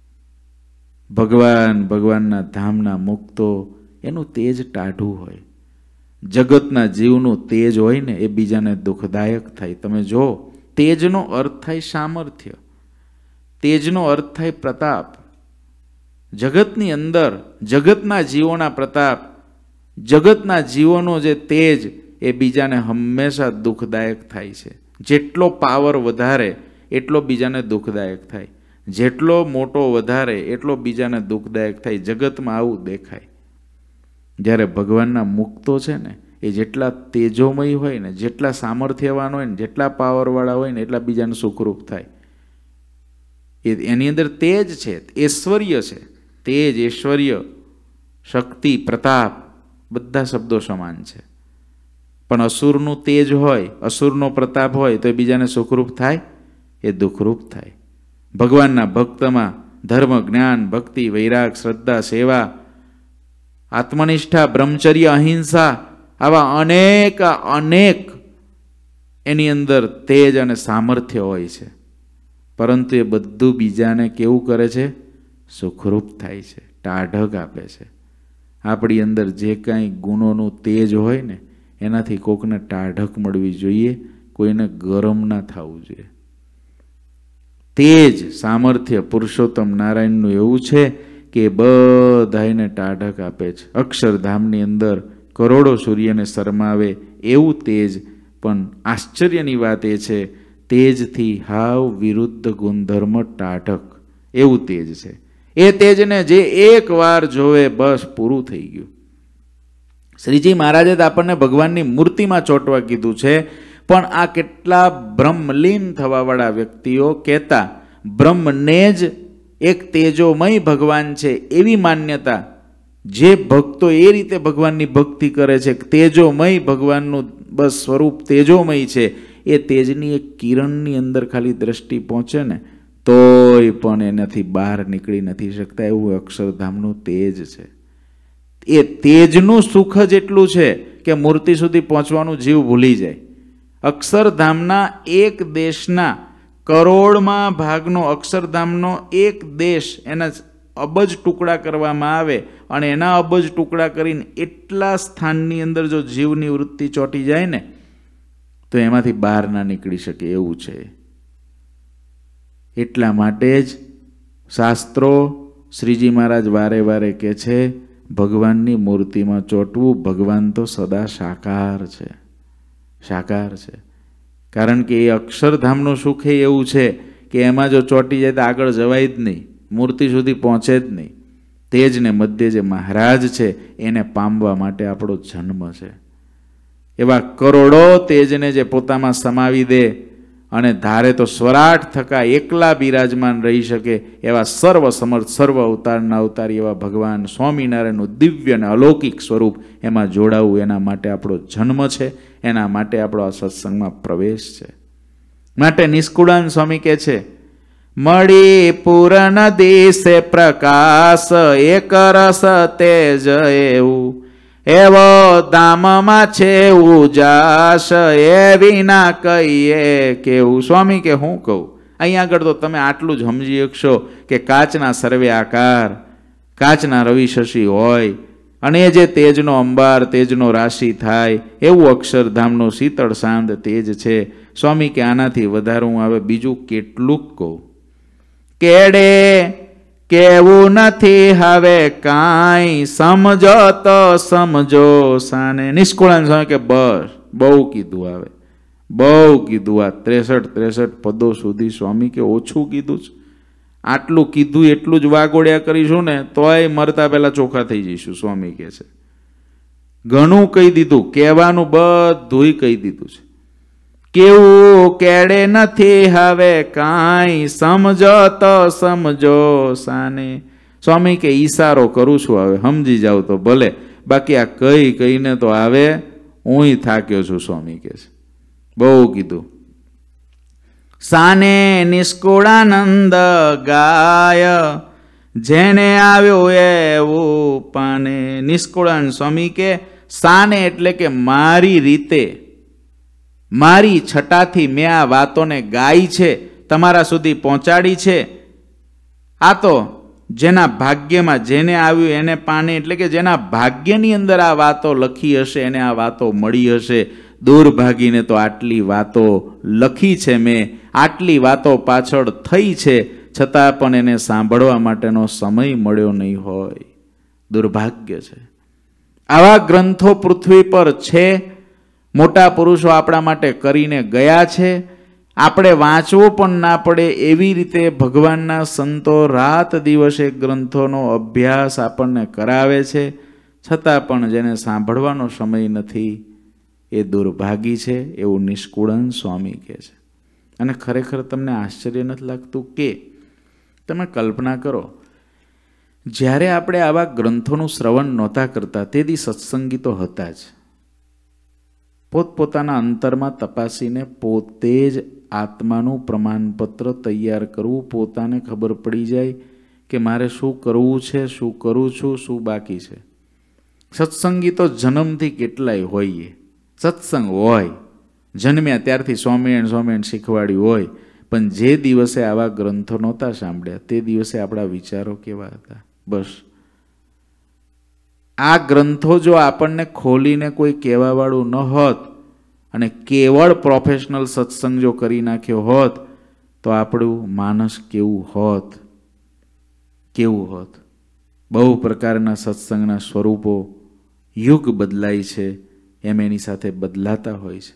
ભગવાનના ધામના મુક્તો એનું તેજ ટાઢું હોય. જગતના જીવનું તેજ હોય ને એ બીજાને દુઃખદાયક થાય. તમે જો, તેજનો અર્થ થાય સામર્થ્ય, તેજનો અર્થ થાય પ્રતાપ. જગતની અંદર જગતના જીવોના પ્રતાપ, જગતના જીવોનો જે તેજ એ બીજાને હંમેશા દુઃખદાયક થાય છે. જેટલો પાવર વધારે એટલો બીજાને દુઃખદાયક થાય, જેટલો મોટો વધારે એટલો બીજાને દુઃખદાયક થાય. જગતમાં આવું દેખાય. જ્યારે ભગવાનના મુક્તો છે ને એ જેટલા તેજોમય હોય ને, જેટલા સામર્થ્યવાન હોય ને, જેટલા પાવરવાળા હોય ને એટલા બીજાને સુખરૂપ થાય. એની અંદર તેજ છે, ઐશ્વર્ય છે. તેજ, ઐશ્વર્ય, શક્તિ, પ્રતાપ બધા શબ્દો સમાન છે. પણ અસુરનું તેજ હોય, અસુરનો પ્રતાપ હોય તો એ બીજાને સુખરૂપ થાય, એ દુઃખરૂપ થાય. ભગવાનના ભક્તમાં ધર્મ, જ્ઞાન, ભક્તિ, વૈરાગ, શ્રદ્ધા, સેવા, આત્મનિષ્ઠા, બ્રહ્મચર્ય, અહિંસા આવા અનેક એની અંદર તેજ અને સામર્થ્ય હોય છે. પરંતુ એ બધું બીજાને કેવું કરે છે? સુખરૂપ થાય છે, ટાઢક આપે છે. આપણી અંદર જે કાંઈ ગુણોનું તેજ હોય ને એનાથી કોકને ટાઢક મળવી જોઈએ, કોઈને ગરમ ના થવું જોઈએ. તેજ, સામર્થ્ય પુરુષોત્તમ નારાયણનું એવું છે કે બધાને ટાઢક આપે છે. અક્ષરધામની અંદર કરોડો સૂર્યને શરમાવે એવું તેજ. પણ આશ્ચર્યની વાત એ છે, તેજથી હાવ વિરુદ્ધ ગુણધર્મ ટાઢક એવું તેજ છે. એ તેજને જે એક વાર જોવે બસ પૂરું થઈ ગયું. શ્રીજી મહારાજે તો આપણને ભગવાનની મૂર્તિમાં ચોંટવા કીધું છે. પણ આ કેટલા બ્રહ્મલીન થવાવાળા વ્યક્તિઓ કહેતા બ્રહ્મને જ એક તેજોમય ભગવાન છે એવી માન્યતા, જે ભક્તો એ રીતે ભગવાનની ભક્તિ કરે છે, તેજોમય ભગવાનનું બસ સ્વરૂપ તેજોમય છે, એ તેજની એક કિરણની અંદર ખાલી દ્રષ્ટિ પહોંચે ને તોય પણ એનાથી બહાર નીકળી નથી શકતા. એવું અક્ષરધામનું તેજ છે. એ તેજનું સુખ જ એટલું છે કે મૂર્તિ સુધી પહોંચવાનું જીવ ભૂલી જાય. અક્ષરધામના એક દેશના કરોડમાં ભાગનો અક્ષરધામનો એક દેશ, એના અબજ ટુકડા કરવામાં આવે અને એના અબજ ટુકડા કરીને એટલા સ્થાનની અંદર જો જીવની વૃત્તિ ચોંટી જાય ને તો એમાંથી બહાર ના નીકળી શકે એવું છે. એટલા માટે જ શાસ્ત્રો, શ્રીજી મહારાજ વારે વારે કહે છે ભગવાનની મૂર્તિમાં ચોંટવું. ભગવાન તો સદા સાકાર છે, સાકાર છે. કારણ કે એ અક્ષરધામનું સુખ એવું છે કે એમાં જો ચોંટી જાય તો આગળ જવાય જ નહીં, મૂર્તિ સુધી પહોંચે જ નહીં. તેજને મધ્ય જે મહારાજ છે એને પામવા માટે આપણો જન્મ છે. એવા કરોડો તેજને જે પોતામાં સમાવી દે અને ધારે તો સ્વરાટ થકા એકલા બિરાજમાન રહી શકે એવા સર્વ સમર્થ, સર્વ અવતારના અવતારી એવા ભગવાન સ્વામિનારાયણનું દિવ્ય અને અલૌકિક સ્વરૂપ એમાં જોડાવું, એના માટે આપણો જન્મ છે, એના માટે આપણો આ સત્સંગમાં પ્રવેશ છે. માટે નિષ્કુળાન સ્વામી કહે છે, મળી પૂર્ણ દિશે પ્રકાશ એક રસ તેજ એવું, એવો ધામમાં છે ઉજાસ એ વિના કહીએ કેવું. સ્વામી કે હું કહું, અહીંયા આગળ તો તમે આટલું જ સમજી શકશો કે કાચના સર્વે આકાર, કાચના રવિ શશી હોય અને જે તેજનો અંબાર, તેજનો રાશિ થાય એવું અક્ષરધામનો શીતળ શાંત તેજ છે. સ્વામી કે આનાથી વધારું આવે બીજું કેટલુંક કહું. કેડે કેવું નથી હવે કાંઈ, સમજો તો સમજો સાને. નિષ્કુળાન સ્વામી કે બસ બહુ કીધું આવે, બહુ કીધું. આ 63 પદો સુધી સ્વામી કે ઓછું કીધું છે. આટલું કીધું એટલું જ વાગોડ્યા કરીશું ને તોય મરતા પહેલા ચોખ્ખા થઈ જઈશું. સ્વામી કહે છે ઘણું કહી દીધું, કહેવાનું બધુંય કહી દીધું છે. કેવું કેડે નથી હવે કાંઈ, સમજો તો સમજો સાને. સ્વામી કે ઈશારો કરું છું, હવે સમજી જાવ તો ભલે, બાકી આ કઈ કહીને તો આવે હુંય થાક્યો છું. સ્વામી કહે છે બહુ કીધું. સાને નિષ્કુળાનંદ ગાય, જેને આવ્યો એવું પાને. નિષ્કુળાનંદ સ્વામી કે સાને એટલે કે મારી રીતે, મારી છટાથી મેં આ વાતોને ગાઈ છે, તમારા સુધી પહોંચાડી છે. આ તો જેના ભાગ્યમાં જેને આવ્યું એને પાને એટલે કે જેના ભાગ્યની અંદર આ વાતો લખી હશે એને આ વાતો મળી હશે. દુર્ભાગીને તો આટલી વાતો લખી છે મેં, આટલી વાતો પાછળ થઈ છે, છતાં પણ એને સાંભળવા માટેનો સમય મળ્યો નહીં હોય. દુર્ભાગ્ય છે. આવા ગ્રંથો પૃથ્વી પર છે, મોટા પુરુષો આપણા માટે કરીને ગયા છે. આપણે વાંચવો પણ ના પડે એવી રીતે ભગવાનના સંતો રાત દિવસે ગ્રંથોનો અભ્યાસ આપણને કરાવે છે, છતાં પણ જેને સાંભળવાનો સમય નથી એ દુર્ભાગી છે, એવું નિષ્કુળન સ્વામી કહે છે. અને ખરેખર તમને આશ્ચર્ય નથી લાગતું કે તમે કલ્પના કરો, જ્યારે આપણે આવા ગ્રંથોનું શ્રવણ નહોતા કરતા તેથી સત્સંગી તો હતા જ. પોતપોતાના અંતરમાં તપાસીને પોતે જ આત્માનું પ્રમાણપત્ર તૈયાર કરવું, પોતાને ખબર પડી જાય કે મારે શું કરવું છે, શું કરું છું, શું બાકી છે. સત્સંગી તો જન્મથી કેટલાય હોઈએ, સત્સંગ હોય, જન્મ્યા ત્યારથી સ્વામિનારાયણ શીખવાડ્યું હોય, પણ જે દિવસે આવા ગ્રંથો નહોતા સાંભળ્યા તે દિવસે આપણા વિચારો કેવા હતા. બસ આ ગ્રંથો જો આપણને ખોલીને કોઈ કહેવાવાળું ન હોત અને કેવળ પ્રોફેશનલ સત્સંગ જો કરી નાખ્યો હોત તો આપણું માનસ કેવું હોત, કેવું હોત. બહુ પ્રકારના સત્સંગના સ્વરૂપો યુગ બદલાય છે એમ એની સાથે બદલાતા હોય છે,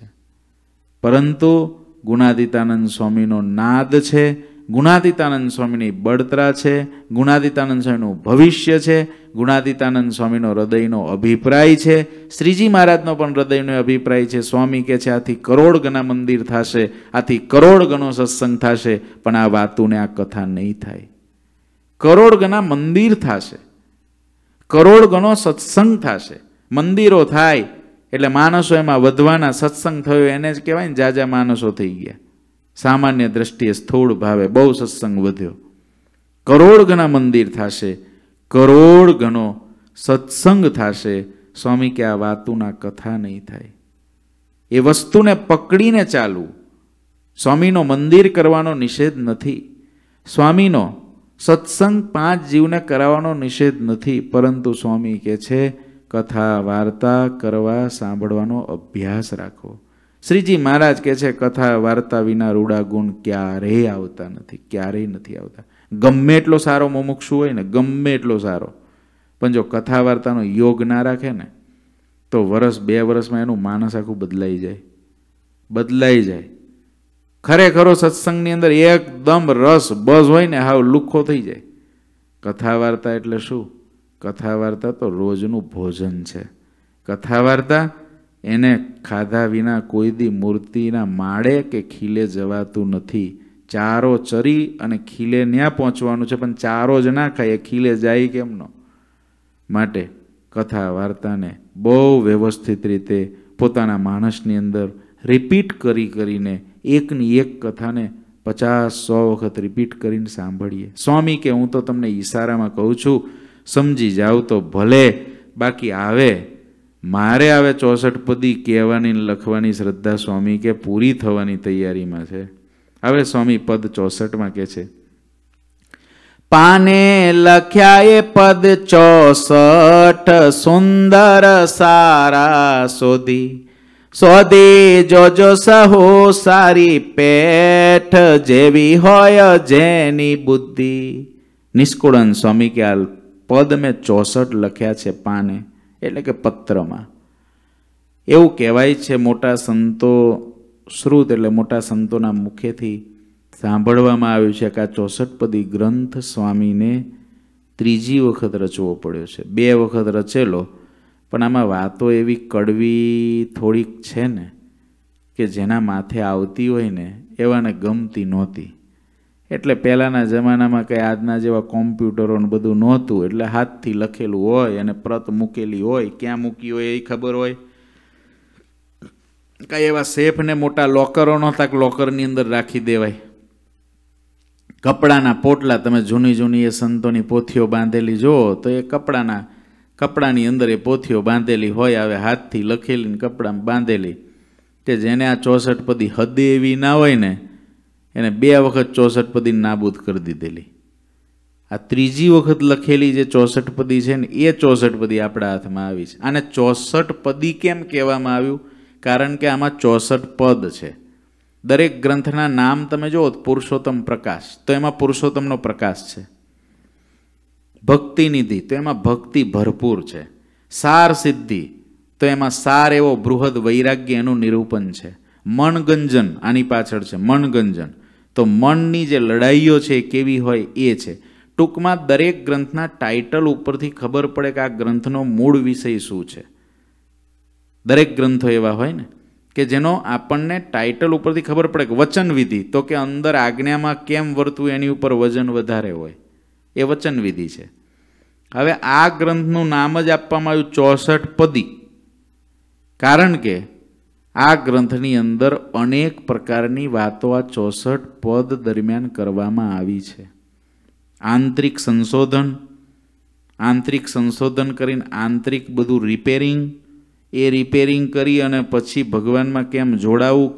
પરંતુ ગુણાતીતાનંદ સ્વામીનો નાદ છે, ગુણાતીતાનંદ સ્વામીની બળતરા છે, ગુણાતીતાનંદ સ્વામીનું ભવિષ્ય છે, ગુણાતીતાનંદ સ્વામીનો હૃદયનો અભિપ્રાય છે, શ્રીજી મહારાજનો પણ હૃદયનો અભિપ્રાય છે. સ્વામી કહે છે આથી કરોડ ગણા મંદિર થશે, આથી કરોડ ગણો સત્સંગ થશે, પણ આ વાતુને આ કથા નહીં થાય. કરોડ ગણા મંદિર થશે, કરોડ ગણો સત્સંગ થશે. મંદિરો થાય એટલે માણસો એમાં વધવાના, સત્સંગ થયો એને જ કહેવાય ને જાજા માણસો થઈ ગયા. સામાન્ય દ્રષ્ટિએ સ્થૂળ ભાવે બહુ સત્સંગ વધ્યો. કરોડ ગણા મંદિર થશે, કરોડ ગણો સત્સંગ થશે. સ્વામી કે આ વાતુના કથા નહીં થાય. એ વસ્તુને પકડીને ચાલવું. સ્વામીનો મંદિર કરવાનો નિષેધ નથી, સ્વામીનો સત્સંગ 5 જીવને કરાવવાનો નિષેધ નથી, પરંતુ સ્વામી કહે છે કથા વાર્તા કરવા સાંભળવાનો અભ્યાસ રાખો. શ્રીજી મહારાજ કહે છે કથા વાર્તા વિના રૂડા ગુણ ક્યારેય આવતા નથી, ક્યારેય નથી આવતા. ગમે એટલો સારો મુમુક્ષુ હોય ને, ગમે એટલો સારો, પણ જો કથા વાર્તાનો યોગ ના રાખે ને તો વર્ષ 2 વર્ષમાં એનું માનસ આખું બદલાઈ જાય, બદલાઈ જાય. ખરેખરો સત્સંગની અંદર એકદમ રસ બસ હોય ને હાવ લુખ્ખો થઈ જાય. કથા વાર્તા એટલે શું? કથા વાર્તા તો રોજનું ભોજન છે. કથા વાર્તા એને ખાધા વિના કોઈ દી મૂર્તિના માળે કે ખીલે જવાતું નથી. ચારો ચરી અને ખીલે ન્યા પહોંચવાનું છે, પણ ચારો જ ના ખાય, ખીલે જાય કેમનો? માટે કથા વાર્તાને બહુ વ્યવસ્થિત રીતે પોતાના માણસની અંદર રિપીટ કરીને એકની એક કથાને 50-100 વખત રિપીટ કરીને સાંભળીએ. સ્વામી કે હું તો તમને ઈશારામાં કહું છું, સમજી જાવ તો ભલે, બાકી આવે મારે આવે 64 પદી કહેવાની લખવાની શ્રદ્ધા સ્વામી કે પૂરી થવાની તૈયારીમાં છે. હવે સ્વામી પદ 64માં કહે છે પાને લખ્યા એ પદ 64 સુંદર સારા શોધી જોજો સહો સારી પેઠ જેવી હોય જેની બુદ્ધિ. નિષ્કુળન સ્વામી કે આ પદ મેં 64 લખ્યા છે પાને એટલે કે પત્રમાં. એવું કહેવાય છે, મોટા સંતો શ્રુત એટલે મોટા સંતોના મુખેથી સાંભળવામાં આવ્યું છે કે આ 64પદી ગ્રંથ સ્વામીને ત્રીજી વખત રચવો પડ્યો છે. 2 વખત રચેલો, પણ આમાં વાતો એવી કડવી થોડીક છે ને કે જેના માથે આવતી હોય ને એવાને ગમતી નહોતી. એટલે પહેલાંના જમાનામાં કંઈ આજના જેવા કોમ્પ્યુટરો ને બધું નહોતું, એટલે હાથથી લખેલું હોય અને પ્રત મૂકેલી હોય, ક્યાં મૂકી હોય એ ખબર હોય. કાંઈ એવા સેફ ને મોટા લોકરો નહોતા કે લોકરની અંદર રાખી દેવાય. કપડાના પોટલા, તમે જૂની એ સંતોની પોથીઓ બાંધેલી જુઓ તો એ કપડાની અંદર એ પોથીઓ બાંધેલી હોય. હવે હાથથી લખેલી ને કપડામાં બાંધેલી, કે જેને આ 64પદી હદે એવી ના હોય ને એને 2 વખત 64પદી નાબૂદ કરી દીધેલી. આ ત્રીજી વખત લખેલી જે 64પદી છે ને એ 64પદી આપણા હાથમાં આવી છે. આને 64પદી કેમ કહેવામાં આવ્યું? કારણ કે આમાં 64 પદ છે. દરેક ગ્રંથના નામ તમે જુઓ, પુરુષોત્તમ પ્રકાશ તો એમાં પુરુષોત્તમનો પ્રકાશ છે. ભક્તિ નિધિ તો એમાં ભક્તિ ભરપૂર છે. સાર સિદ્ધિ તો એમાં સાર એવો બૃહદ વૈરાગ્ય એનું નિરૂપણ છે. મનગંજન આની પાછળ છે. મનગંજન તો મનની જે લડાઈઓ છે એ કેવી હોય એ છે. ટૂંકમાં દરેક ગ્રંથના ટાઇટલ ઉપરથી ખબર પડે કે આ ગ્રંથનો મૂળ વિષય શું છે. દરેક ગ્રંથો એવા હોય ને કે જેનો આપણને ટાઇટલ ઉપરથી ખબર પડે કે વચન વિધિ તો કે અંદર આજ્ઞામાં કેમ વર્તવું એની ઉપર વજન વધારે હોય, એ વચન વિધિ છે. હવે આ ગ્રંથનું નામ જ આપવામાં આવ્યું 64પદી, કારણ કે આ ગ્રંથની અંદર અનેક પ્રકારની વાતો આ 64 પદ દરમિયાન કરવામાં આવી છે. આંતરિક સંશોધન કરીને આંતરિક બધું રિપેરિંગ કરી અને પછી ભગવાનમાં કેમ જોડાવું,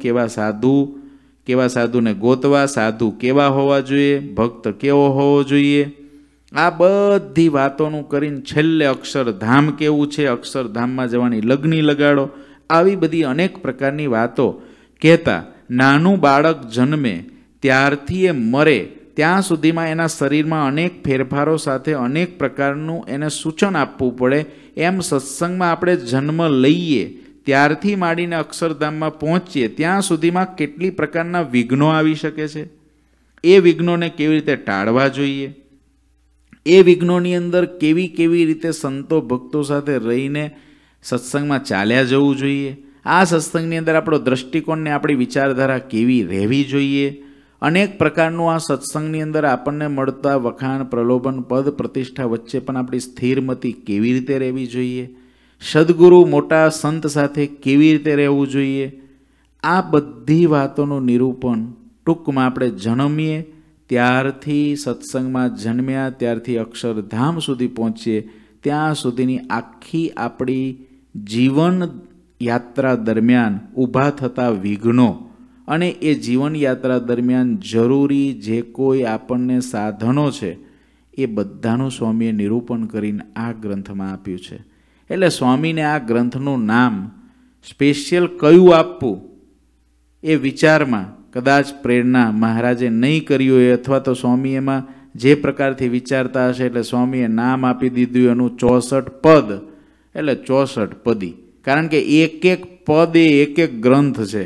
કેવા સાધુને ગોતવા, સાધુ કેવા હોવા જોઈએ, ભક્ત કેવો હોવો જોઈએ, આ બધી વાતોનું કરીને છેલ્લે અક્ષરધામ કેવું છે, અક્ષરધામમાં જવાની લગ્ની લગાડો, આવી બધી અનેક પ્રકારની વાતો કહેતા. નાનું બાળક જન્મે ત્યારથી એ મરે ત્યાં સુધીમાં એના શરીરમાં અનેક ફેરફારો સાથે અનેક પ્રકારનું એને સૂચન આપવું પડે. એમ સત્સંગમાં આપણે જન્મ લઈએ ત્યારથી માંડીને અક્ષરધામમાં પહોંચીએ ત્યાં સુધીમાં કેટલી પ્રકારના વિઘ્નો આવી શકે છે, એ વિઘ્નોને કેવી રીતે ટાળવા જોઈએ, એ વિઘ્નોની અંદર કેવી રીતે સંતો ભક્તો સાથે રહીને સત્સંગમાં ચાલ્યા જવું જોઈએ, આ સત્સંગની અંદર આપણો દ્રષ્ટિકોણને આપણી વિચારધારા કેવી રહેવી જોઈએ, અનેક પ્રકારનું આ સત્સંગની અંદર આપણને મળતા વખાણ, પ્રલોભન, પદ પ્રતિષ્ઠા વચ્ચે પણ આપણી સ્થિરમતી કેવી રીતે રહેવી જોઈએ, સદગુરુ મોટા સંત સાથે કેવી રીતે રહેવું જોઈએ, આ બધી વાતોનું નિરૂપણ ટૂંકમાં આપણે જન્મીએ ત્યારથી સત્સંગમાં જન્મ્યા ત્યારથી અક્ષરધામ સુધી પહોંચીએ ત્યાં સુધીની આખી આપણી જીવન યાત્રા દરમિયાન ઊભા થતા વિઘ્નો અને એ જીવન યાત્રા દરમિયાન જરૂરી જે કોઈ આપણને સાધનો છે એ બધાનું સ્વામીએ નિરૂપણ કરીને આ ગ્રંથમાં આપ્યું છે. એટલે સ્વામીને આ ગ્રંથનું નામ સ્પેશિયલ કયું આપવું એ વિચારમાં કદાચ પ્રેરણા મહારાજે નહીં કરી હોય, અથવા તો સ્વામી એમાં જે પ્રકારથી વિચારતા હશે એટલે સ્વામીએ નામ આપી દીધું એનું 64 પદ એટલે 64પદી. કારણ કે એક પદ એ એક ગ્રંથ છે.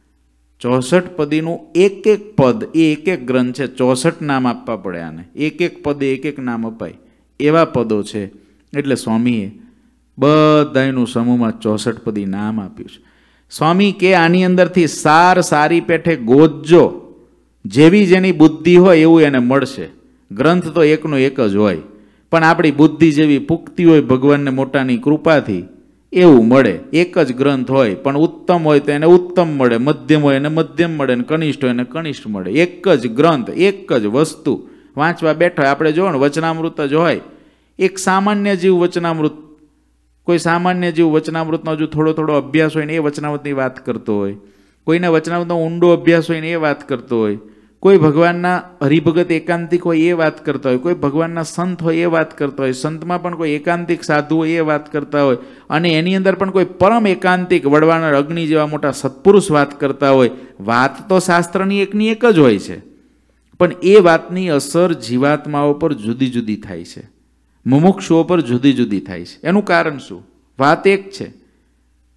64પદીનું એક પદ એ એક ગ્રંથ છે. 64 નામ આપવા પડે આને. એક પદ એક નામ અપાય એવા પદો છે. એટલે સ્વામીએ બધાનું સમૂહમાં 64પદી નામ આપ્યું છે. સ્વામી કે આની અંદરથી સારી પેઠે ગોતજો, જેવી જેની બુદ્ધિ હોય એવું એને મળશે. ગ્રંથ તો એકનો એક જ હોય, પણ આપણી બુદ્ધિ જેવી પુખ્તી હોય ભગવાનને મોટાની કૃપાથી એવું મળે. એક જ ગ્રંથ હોય પણ ઉત્તમ હોય તો એને ઉત્તમ મળે, મધ્યમ હોય એને મધ્યમ મળે, ને કનિષ્ઠ હોય એને કનિષ્ઠ મળે. એક જ ગ્રંથ, એક જ વસ્તુ વાંચવા બેઠો આપણે જોવો ને વચનામૃત જ હોય, એક સામાન્ય જીવ વચનામૃત, કોઈ સામાન્ય જીવ વચનામૃતનો હજુ થોડો અભ્યાસ હોય ને એ વચનામૃતની વાત કરતો હોય, કોઈને વચનામૃતનો ઊંડો અભ્યાસ હોય ને એ વાત કરતો હોય, કોઈ ભગવાનના હરિભગત એકાંતિક હોય એ વાત કરતા હોય, કોઈ ભગવાનના સંત હોય એ વાત કરતા હોય, સંતમાં પણ કોઈ એકાંતિક સાધુ હોય એ વાત કરતા હોય, અને એની અંદર પણ કોઈ પરમ એકાંતિક વડવાના અગ્નિ જેવા મોટા સત્પુરુષ વાત કરતા હોય. વાત તો શાસ્ત્રની એકની એક જ હોય છે, પણ એ વાતની અસર જીવાત્માઓ પર જુદી જુદી થાય છે, મુમુક્ષુઓ પર જુદી જુદી થાય છે. એનું કારણ શું? વાત એક છે,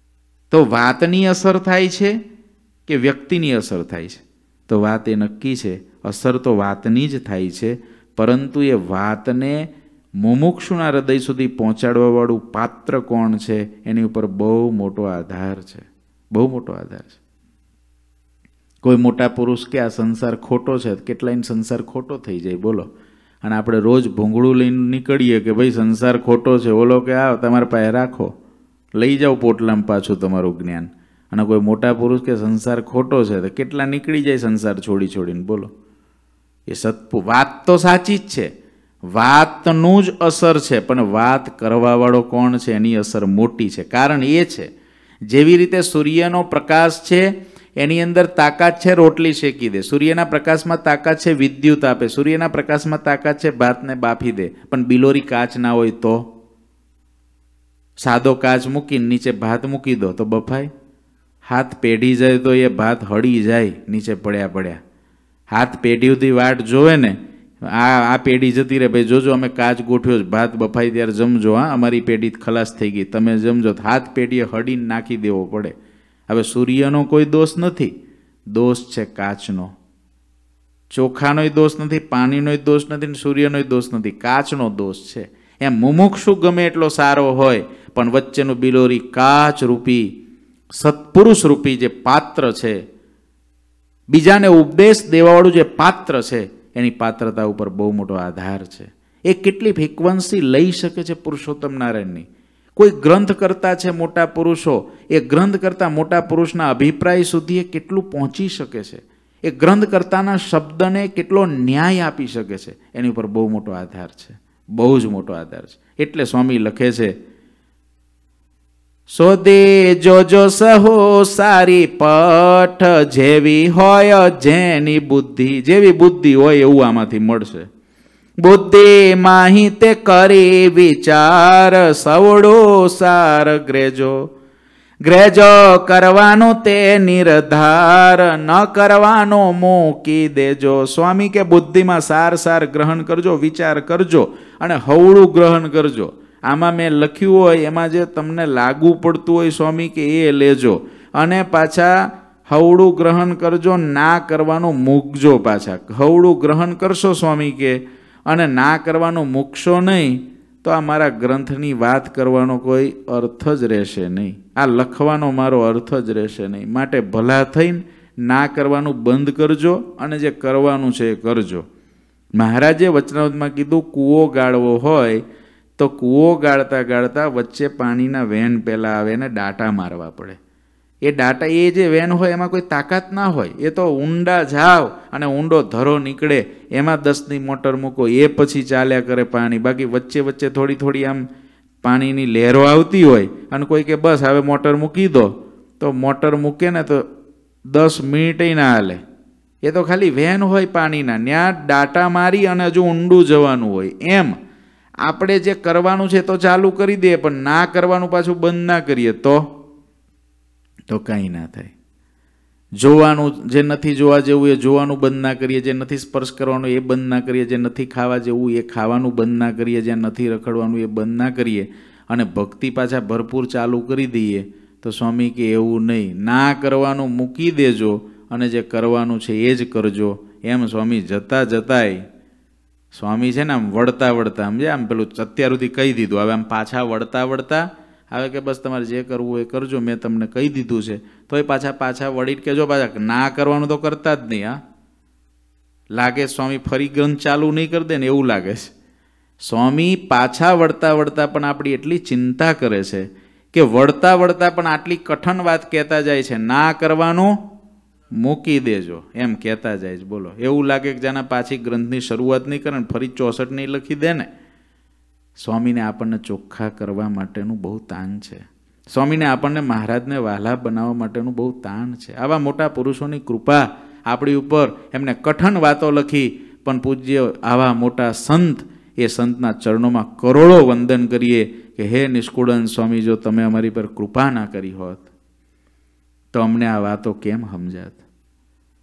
તો વાતની અસર થાય છે કે વ્યક્તિની અસર થાય છે? તો વાત એ નક્કી છે, અસર તો વાતની જ થાય છે, પરંતુ એ વાતને મુમુક્ષુના હૃદય સુધી પહોંચાડવાવાળું પાત્ર કોણ છે એની ઉપર બહુ મોટો આધાર છે, બહુ મોટો આધાર છે. કોઈ મોટા પુરુષ કે આ સંસાર ખોટો છે, કેટલાયનો સંસાર ખોટો થઈ જાય બોલો. અને આપણે રોજ ભૂંગળું લઈને નીકળીએ કે ભાઈ સંસાર ખોટો છે, ઓલો કે આવ તમારા પાસે રાખો, લઈ જાઓ પોટલામાં પાછું તમારું જ્ઞાન. અને કોઈ મોટા પુરુષ કે સંસાર ખોટો છે તો કેટલા નીકળી જાય સંસાર છોડી છોડીને બોલો. એ વાત તો સાચી જ છે, વાતનું જ અસર છે, પણ વાત કરવાવાળો કોણ છે એની અસર મોટી છે. કારણ એ છે, જેવી રીતે સૂર્યનો પ્રકાશ છે એની અંદર તાકાત છે રોટલી શેકી દે, સૂર્યના પ્રકાશમાં તાકાત છે વિદ્યુત આપે, સૂર્યના પ્રકાશમાં તાકાત છે ભાતને બાફી દે. પણ બિલોરી કાચ ના હોય તો? સાદો કાચ મૂકીને નીચે ભાત મૂકી દો તો બફાય? હાથ પેઢી જાય તો એ ભાત હળી જાય નીચે પડ્યા પડ્યા. હાથ પેઢી સુધી વાટ જોવે ને, આ પેઢી જતી રહે, ભાઈ જોજો અમે કાચ ગોઠવ્યો, ભાત બફાઈ ત્યારે જમજો, હા અમારી પેઢી ખલાસ થઈ ગઈ, તમે જમજો. હાથ પેઢીએ હળીને નાખી દેવો પડે. હવે સૂર્યનો કોઈ દોષ નથી, દોષ છે કાચનો. ચોખાનોય દોષ નથી, પાણીનોય દોષ નથી, સૂર્યનોય દોષ નથી, કાચનો દોષ છે. એમ મુમુક્ષુ ગમે એટલો સારો હોય પણ વચ્ચેનું બિલોરી કાચ રૂપી સત્પુરુષ રૂપી જે પાત્ર છે, બીજાને ઉપદેશ દેવાવાળું જે પાત્ર છે, એની પાત્રતા ઉપર બહુ મોટો આધાર છે. એ કેટલી ફ્રીક્વન્સી લઈ શકે છે પુરુષોત્તમ નારાયણની. કોઈ ગ્રંથ કરતા છે મોટા પુરુષો, એ ગ્રંથ કરતા મોટા પુરુષના અભિપ્રાય સુધી એ કેટલું પહોંચી શકે છે, એ ગ્રંથ કરતાના શબ્દને કેટલો ન્યાય આપી શકે છે, એની ઉપર બહુ મોટો આધાર છે, બહુ જ મોટો આધાર છે. એટલે સ્વામી લખે છે, સોદે જોજો સહો સારી પઠ, જેવી હોય જેની બુદ્ધિ, જેવી બુદ્ધિ હોય એવું આમાંથી મળશે. બુદ્ધિ માહી તે કરી વિચાર, સવડો સાર ગ્રેજો, ગ્રેજો કરવાનું તે નિર્ધાર, ન કરવાનો મૂકી દેજો. સ્વામી કે બુદ્ધિમાં સાર સાર ગ્રહણ કરજો, વિચાર કરજો અને હવળું ગ્રહણ કરજો. આમાં મેં લખ્યું હોય એમાં જે તમને લાગુ પડતું હોય સ્વામી કે એ લેજો, અને પાછા હવળું ગ્રહણ કરજો, ના કરવાનું મૂકજો. પાછા હવળું ગ્રહણ કરશો સ્વામી કે, અને ના કરવાનું મૂકશો નહીં, તો આ મારા ગ્રંથની વાત કરવાનો કોઈ અર્થ જ રહેશે નહીં, આ લખવાનો મારો અર્થ જ રહેશે નહીં. માટે ભલા થઈને ના કરવાનું બંધ કરજો અને જે કરવાનું છે એ કરજો. મહારાજે વચનામૃતમાં કીધું, કૂવો ગાળવો હોય તો કૂવો ગાળતા ગાળતા વચ્ચે પાણીના વેન પહેલાં આવે ને ડાટા મારવા પડે. એ ડાટા, એ જે વેન હોય એમાં કોઈ તાકાત ના હોય, એ તો ઊંડા જાવ અને ઊંડો ધરો નીકળે, એમાં 10ની મોટર મૂકો, એ પછી ચાલ્યા કરે પાણી. બાકી વચ્ચે વચ્ચે થોડી થોડી આમ પાણીની લહેરો આવતી હોય અને કોઈ કે બસ હવે મોટર મૂકી દો, તો મોટર મૂકે ને તો 10 મિનિટે ના હાલે. એ તો ખાલી વેન હોય પાણીના, ત્યાં ડાટા મારી અને હજુ ઊંડું જવાનું હોય. એમ આપણે જે કરવાનું છે તો ચાલુ કરી દઈએ, પણ ના કરવાનું પાછું બંધ ના કરીએ તો કાંઈ ના થાય. જોવાનું, જે નથી જોવા જેવું એ જોવાનું બંધ ના કરીએ, જે નથી સ્પર્શ કરવાનું એ બંધ ના કરીએ, જે નથી ખાવા જેવું એ ખાવાનું બંધ ના કરીએ, જ્યાં નથી રખડવાનું એ બંધ ના કરીએ, અને ભક્તિ પાછા ભરપૂર ચાલુ કરી દઈએ, તો સ્વામી કે એવું નહીં, ના કરવાનું મૂકી દેજો અને જે કરવાનું છે એ જ કરજો. એમ સ્વામી જતા જતાય, સ્વામી છે ને આમ વળતા વળતા, સમજે આમ પેલું અત્યાર સુધી કહી દીધું, હવે આમ પાછા વળતા વળતા આવે કે બસ તમારે જે કરવું એ કરજો, મેં તમને કહી દીધું છે. તો એ પાછા વળી કે જો પાછા ના કરવાનું તો કરતા જ નહીં. હા, લાગે સ્વામી ફરી ગ્રંથ ચાલુ નહીં કરી દે ને એવું લાગે છે. સ્વામી પાછા વળતા વળતા પણ આપણી એટલી ચિંતા કરે છે કે વળતા વળતા પણ આટલી કઠણ વાત કહેતા જાય છે, ના કરવાનું મૂકી દેજો એમ કહેતા જાય છે. બોલો, એવું લાગે કે જાના પાછી ગ્રંથની શરૂઆત નહીં કરે ને ફરી 64 નહીં લખી દે ને. સ્વામીને આપણને ચોખ્ખા કરવા માટેનું બહુ તાણ છે. સ્વામીને આપણને મહારાજને વહાલા બનાવવા માટેનું બહુ તાણ છે. આવા મોટા પુરુષોની કૃપા આપણી ઉપર, એમને કઠણ વાતો લખી પણ પૂજ્ય આવા મોટા સંત, એ સંતના ચરણોમાં કરોડો વંદન કરીએ કે હે નિષ્કુળાનંદ સ્વામી, જો તમે અમારી પર કૃપા ના કરી હોત તો અમને આ વાતો કેમ સમજાત.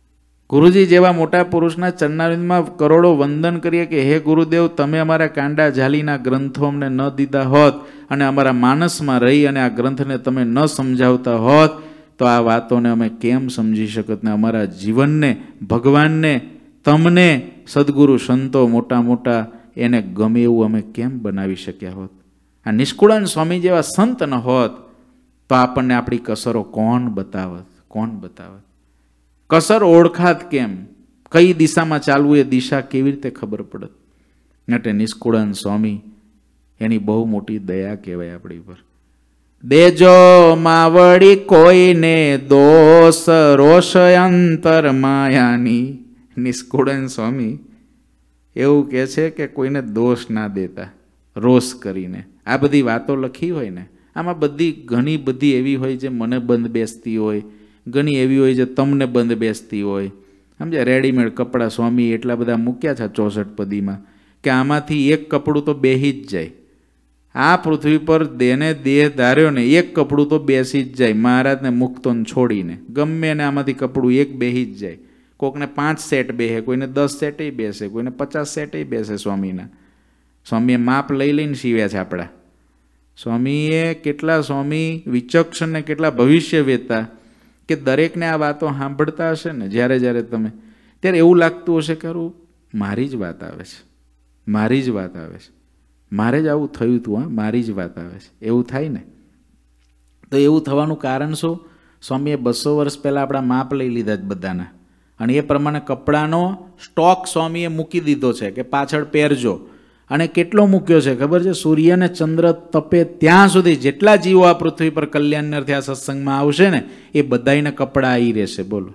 ગુરુજી જેવા મોટા પુરુષના ચરણારવિંદમાં કરોડો વંદન કરીએ કે હે ગુરુદેવ, તમે અમારા કાંડા ઝાલીના ગ્રંથો અમને ન દીધા હોત અને અમારા માનસમાં રહી અને આ ગ્રંથને તમે ન સમજાવતા હોત તો આ વાતોને અમે કેમ સમજી શકત ને અમારા જીવનને, ભગવાનને, તમને, સદગુરુ સંતો મોટા મોટા એને ગમે એવું અમે કેમ બનાવી શક્યા હોત? આ નિષ્કુળાનંદ સ્વામી જેવા સંત ન હોત તો આપણને આપણી કસરો કોણ બતાવત? કોણ બતાવત? કસર ઓળખાત કેમ? કઈ દિશામાં ચાલવું એ દિશા કેવી રીતે ખબર પડત? એટલે નિષ્કુળાનંદ સ્વામી એની બહુ મોટી દયા કહેવાય આપણી પર. દેજો માવડી કોઈને દોષ રોષ અંતર માયાની. નિષ્કુળાનંદ સ્વામી એવું કહે છે કે કોઈને દોષ ના દેતા રોષ કરીને. આ બધી વાતો લખી હોય ને, આમાં બધી ઘણી બધી એવી હોય જે મને બંધ બેસતી હોય, ઘણી એવી હોય જે તમને બંધ બેસતી હોય. સમજ્યા? રેડીમેડ કપડાં સ્વામી એટલા બધા મૂક્યા છે 64 પદીમાં કે આમાંથી એક કપડું તો બેસી જ જાય. આ પૃથ્વી પર દેને દેહ ધાર્યો ને એક કપડું તો બેસી જ જાય, મહારાજને મુક્તો છોડીને. ગમે ને આમાંથી કપડું એક બેસી જ જાય. કોકને 5 સેટ બેસે, કોઈને 10 સેટ બેસે, કોઈને 50 સેટ બેસે. સ્વામીના સ્વામીએ માપ લઈ લઈને સીવ્યા છે આપણા સ્વામીએ. કેટલા સ્વામી વિચક્ષણ ને કેટલા ભવિષ્ય વેતા કે દરેકને આ વાતો સાંભળતા હશે ને જ્યારે જ્યારે તમે, ત્યારે એવું લાગતું હશે કે મારી જ વાત આવે છે, મારી જ વાત આવે છે, મારે જ આવું થયું હતું, હા મારી જ વાત આવે છે, એવું થાય ને. તો એવું થવાનું કારણ શું? સ્વામીએ 200 વર્ષ પહેલાં આપણા માપ લઈ લીધા જ બધાના અને એ પ્રમાણે કપડાનો સ્ટોક સ્વામીએ મૂકી દીધો છે કે પાછળ પહેરજો. અને કેટલો મૂક્યો છે ખબર છે? સૂર્ય ને ચંદ્ર તપે ત્યાં સુધી જેટલા જીવો આ પૃથ્વી પર કલ્યાણ અર્થે આ સત્સંગમાં આવશે ને એ બધાને કપડાં આવી રહેશે. બોલો,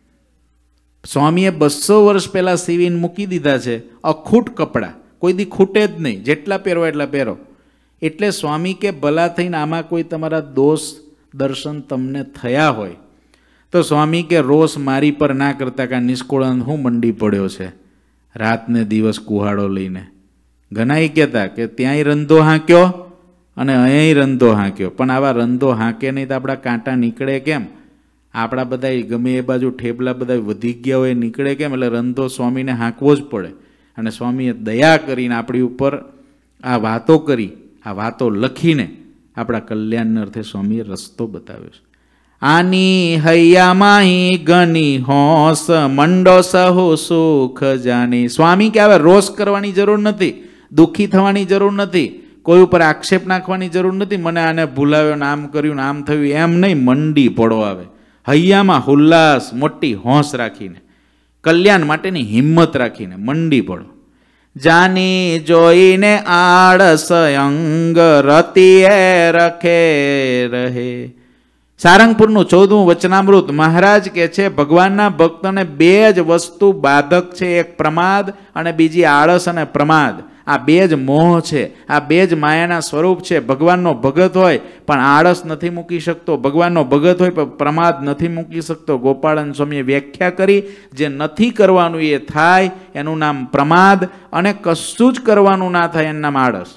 સ્વામીએ 200 વર્ષ પહેલાં સીવીને મૂકી દીધા છે અખૂટ કપડાં, કોઈ દી ખૂટે જ નહીં, જેટલા પહેરો એટલા પહેરો. એટલે સ્વામી કે ભલા થઈને આમાં કોઈ તમારા દોષ દર્શન તમને થયા હોય તો સ્વામી કે રોષ મારી પર ના કરતા કે નિષ્કુળાનંદ હું મંડી પડ્યો છે રાત ને દિવસ કુહાડો લઈને. ઘણાય કહેતા કે ત્યાંય રંધો હાંક્યો અને અહીંયાય રંધો હાંક્યો, પણ આવા રંધો હાંકે નહીં તો આપણા કાંટા નીકળે કેમ? આપણા બધા ગમે એ બાજુ ઠેબલા બધા વધી ગયા હોય નીકળે કેમ? એટલે રંધો સ્વામીને હાંકવો જ પડે. અને સ્વામીએ દયા કરીને આપણી ઉપર આ વાતો કરી, આ વાતો લખીને આપણા કલ્યાણના અર્થે સ્વામીએ રસ્તો બતાવ્યો છે. આની હૈયામાં ગની હોશ મંડો સહુ સુખ જાની. સ્વામી કે હવે રોષ કરવાની જરૂર નથી, દુઃખી થવાની જરૂર નથી, કોઈ ઉપર આક્ષેપ નાખવાની જરૂર નથી. મને આને ભૂલાવ્યો ને આમ કર્યું ને આમ થયું એમ નહીં, મંડી પડો. આવે હૈયામાં હુલ્લાસ, મોટી હોશ રાખીને, કલ્યાણ માટેની હિંમત રાખીને મંડી પડો. જાની જોઈને આળસ અંગ રતિએ રખે રહે. સારંગપુરનું 14મું વચનામૃત મહારાજ કહે છે ભગવાનના ભક્તોને 2 જ વસ્તુ બાધક છે, એક પ્રમાદ અને બીજી આળસ અને પ્રમાદ. આ 2 જ મોહ છે, આ 2 જ માયાના સ્વરૂપ છે. ભગવાનનો ભગત હોય પણ આળસ નથી મૂકી શકતો, ભગવાનનો ભગત હોય પણ પ્રમાદ નથી મૂકી શકતો. ગોપાળાનંદ સ્વામીએ વ્યાખ્યા કરી, જે નથી કરવાનું એ થાય એનું નામ પ્રમાદ, અને કશું જ કરવાનું ના થાય એનું નામ આળસ.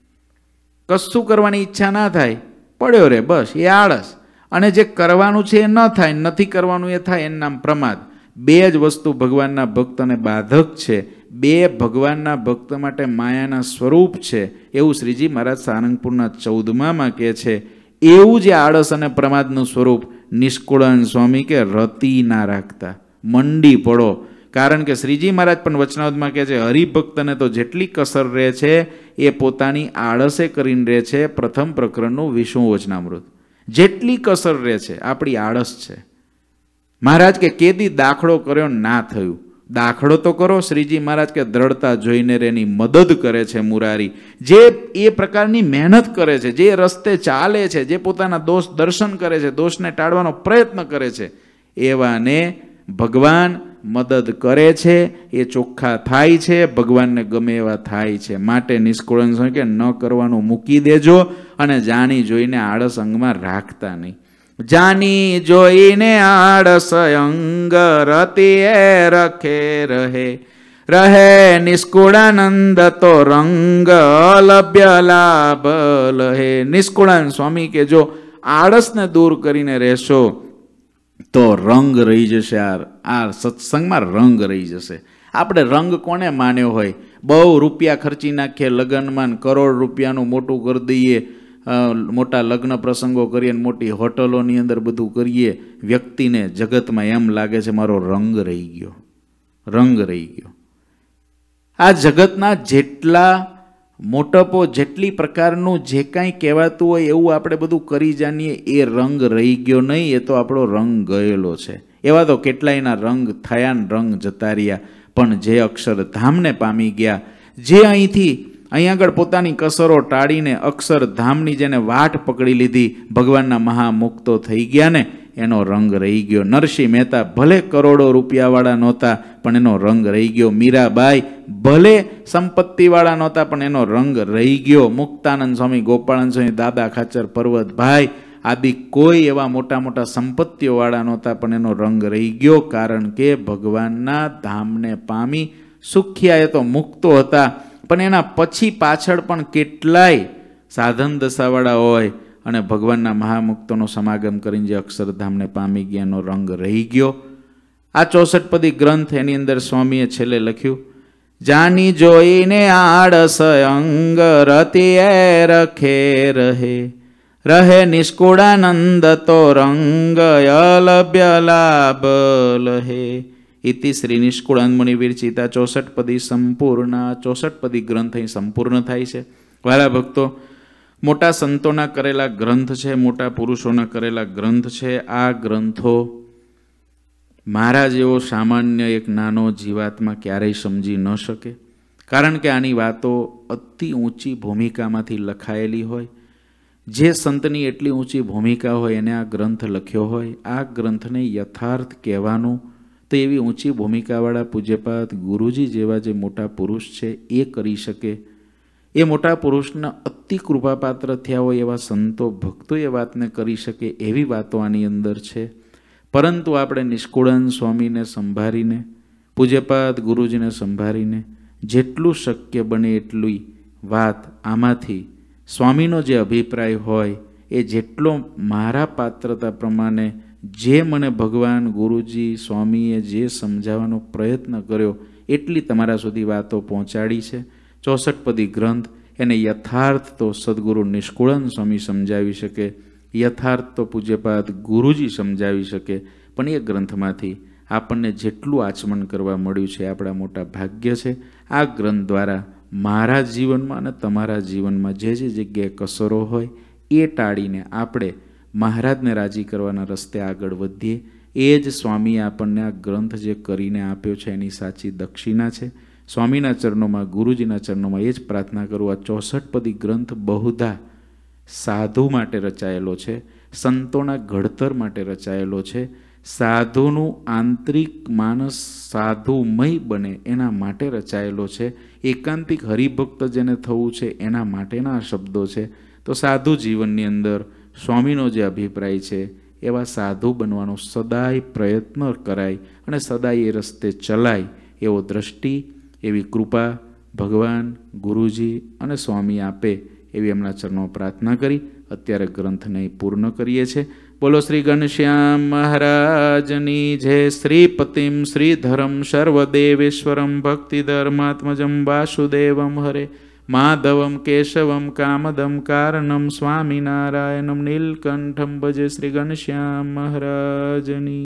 કશું કરવાની ઈચ્છા ના થાય, પડ્યો રે બસ, એ આળસ. અને જે કરવાનું છે એ ન થાય, નથી કરવાનું એ થાય, એનું નામ પ્રમાદ. 2 જ વસ્તુ ભગવાનના ભક્તને બાધક છે, 2 ભગવાનના ભક્ત માટે માયાના સ્વરૂપ છે. એવું શ્રીજી મહારાજ સારંગપુરના 14માં કહે છે. એવું જે આળસ અને પ્રમાદનું સ્વરૂપ નિષ્કુળાનંદ સ્વામી કે રતિ ના રાખતા, મંડી પડો. કારણ કે શ્રીજી મહારાજ પણ વચનાવધમાં કહે છે હરિભક્તને તો જેટલી કસર રહે છે એ પોતાની આળસે કરીને રહે છે. પ્રથમ પ્રકરણનું 20મું વચનામૃત. જેટલી કસર રહે છે આપણી આળસ છે. મહારાજ કે કેદી દાખલો કર્યો ના થયું, દાખલો તો કરો. શ્રીજી મહારાજ કે દ્રઢતા જોઈને એની મદદ કરે છે મુરારી. જે એ પ્રકારની મહેનત કરે છે, જે રસ્તે ચાલે છે, જે પોતાના દોષ દર્શન કરે છે, દોષને ટાળવાનો પ્રયત્ન કરે છે, એવાને ભગવાન મદદ કરે છે. એ ચોખ્ખા થાય છે, ભગવાનને ગમે એવા થાય છે. માટે નિષ્કુળાનંદ સ્વામી કે ન કરવાનું મૂકી દેજો અને જાણી જોઈને આળસ અંગમાં રાખતા નહીં. જાની જોઈને આળસ અંગ રતિએ રખે રહે. રહે નિષ્કુળાનંદ તો રંગ અલભ્ય લાભ લહે. નિષ્કુળાનંદ સ્વામી કે જો આળસને દૂર કરીને રહેશો તો રંગ રહી જશે. આ સત્સંગમાં રંગ રહી જશે. આપણે રંગ કોને માન્યો હોય? બહુ રૂપિયા ખર્ચી નાખીએ લગ્નમાં, કરોડ રૂપિયાનું મોટું કરી દઈએ, મોટા લગ્ન પ્રસંગો કરીએ, મોટી હોટલોની અંદર બધું કરીએ. વ્યક્તિને જગતમાં એમ લાગે છે મારો રંગ રહી ગયો, રંગ રહી ગયો. આ જગતના જેટલા મોટપો, જેટલી પ્રકારનું જે કાંઈ કહેવાતું હોય એવું આપણે બધું કરી જાણીએ, એ રંગ રહી ગયો નહીં, એ તો આપણો રંગ ગયેલો છે. એવા તો કેટલાયના રંગ થયા ને રંગ જતા રહ્યા. પણ જે અક્ષરધામને પામી ગયા, જે અહીં આગળ પોતાની કસરો ટાળીને અક્ષરધામની જેને વાટ પકડી લીધી, ભગવાનના મહામુક્તો થઈ ગયા ને, એનો રંગ રહી ગયો. નરસિંહ મહેતા ભલે કરોડો રૂપિયાવાળા નહોતા, પણ એનો રંગ રહી ગયો. મીરાબાઈ ભલે સંપત્તિવાળા નહોતા, પણ એનો રંગ રહી ગયો. મુક્તાનંદ સ્વામી, ગોપાળાનંદ સ્વામી, દાદા ખાચર, પર્વતભાઈ આદિ કોઈ એવા મોટા મોટા સંપત્તિઓવાળા નહોતા, પણ એનો રંગ રહી ગયો. કારણ કે ભગવાનના ધામને પામી સુખ્યા. એ તો મુક્તો હતા, પણ એના પછી પાછળ પણ કેટલાય સાધન દશાવાળા હોય અને ભગવાનના મહામુક્તોનો સમાગમ કરીને જે અક્ષરધામને પામી ગયા, એનો રંગ રહી ગયો. આ 64 પદી ગ્રંથ, એની અંદર સ્વામીએ છેલ્લે લખ્યું, જાની જોઈને આળસ અંગ રતિએ રખે રહે, રહે નિષ્કુળાનંદ તો રંગ અલભ્ય લાભ લહે. ઇતિ શ્રી નિષ્કુળાનંદ મુનિ વિરચિતા 64 પદી સંપૂર્ણ. 64 પદી ગ્રંથ અહીં સંપૂર્ણ થાય છે. વાલા ભક્તો, મોટા સંતોના કરેલા ગ્રંથ છે, મોટા પુરુષોના કરેલા ગ્રંથ છે. આ ગ્રંથો મારા જેવો સામાન્ય એક નાનો જીવાત્મા ક્યારેય સમજી ન શકે. કારણ કે આની વાતો અતિ ઊંચી ભૂમિકામાંથી લખાયેલી હોય. જે સંતની એટલી ઊંચી ભૂમિકા હોય એને આ ગ્રંથ લખ્યો હોય. આ ગ્રંથને યથાર્થ કહેવાનું તો એવી ઊંચી ભૂમિકાવાળા પૂજ્યપાદ ગુરુજી જેવા જે મોટા પુરુષ છે એ કરી શકે. એ મોટા પુરુષના અતિ કૃપાપાત્ર થયા હોય એવા સંતો ભક્તો એ વાતને કરી શકે એવી વાતો આની અંદર છે. પરંતુ આપણે નિષ્કુળાનંદ સ્વામીને સંભાળીને, પૂજ્યપાદ ગુરુજીને સંભાળીને જેટલું શક્ય બને એટલી વાત આમાંથી સ્વામીનો જે અભિપ્રાય હોય એ જેટલો મારા પાત્રતા પ્રમાણે જે મને ભગવાન ગુરુજી સ્વામીએ જે સમજાવવાનો પ્રયત્ન કર્યો એટલી તમારા સુધી વાતો પહોંચાડી છે. 64 પદી ગ્રંથ, એને યથાર્થ તો સદગુરુ નિષ્કુળાનંદ સ્વામી સમજાવી શકે, યથાર્થ તો પૂજ્યપાદ ગુરુજી સમજાવી શકે. પણ એ ગ્રંથમાંથી આપણને જેટલું આચમન કરવા મળ્યું છે આપણા મોટા ભાગ્ય છે. આ ગ્રંથ દ્વારા મારા જીવનમાં અને તમારા જીવનમાં જે જે જગ્યાએ કસરો હોય એ ટાળીને આપણે મહારાજને રાજી કરવાના રસ્તે આગળ વધીએ. એ જ સ્વામીએ આપણને આ ગ્રંથ જે કરીને આપ્યો છે એની સાચી દક્ષિણા છે. સ્વામીના ચરણોમાં, ગુરુજીના ચરણોમાં એ જ પ્રાર્થના કરું. આ 64 પદી ગ્રંથ બહુધા સાધુ માટે રચાયેલો છે, સંતોના ઘડતર માટે રચાયેલો છે. સાધુનું આંતરિક માનસ સાધુમય બને એના માટે રચાયેલો છે. એકાંતિક હરિભક્ત જેને થવું છે એના માટેના શબ્દો છે. તો સાધુ જીવનની અંદર સ્વામીનો જે અભિપ્રાય છે એવા સાધુ બનવાનો સદાય પ્રયત્ન કરાય અને સદાય એ રસ્તે ચલાય એવો દ્રષ્ટિ, એવી કૃપા ભગવાન, ગુરુજી અને સ્વામી આપે એવી એમના ચરણો પ્રાર્થના કરી અત્યારે ગ્રંથને પૂર્ણ કરીએ છીએ. બોલો શ્રી ઘનશ્યામ મહારાજની જય. શ્રીપતિમ શ્રીધરમ સર્વદેવેશ્વરમ ભક્તિધર્માત્મજમ વાસુદેવમ હરે, માધવમ કેશવમ કામદમ કારણમ સ્વામિનારાયણમ નીલકંઠમ ભજે. શ્રી ઘનશ્યામ મહારાજની.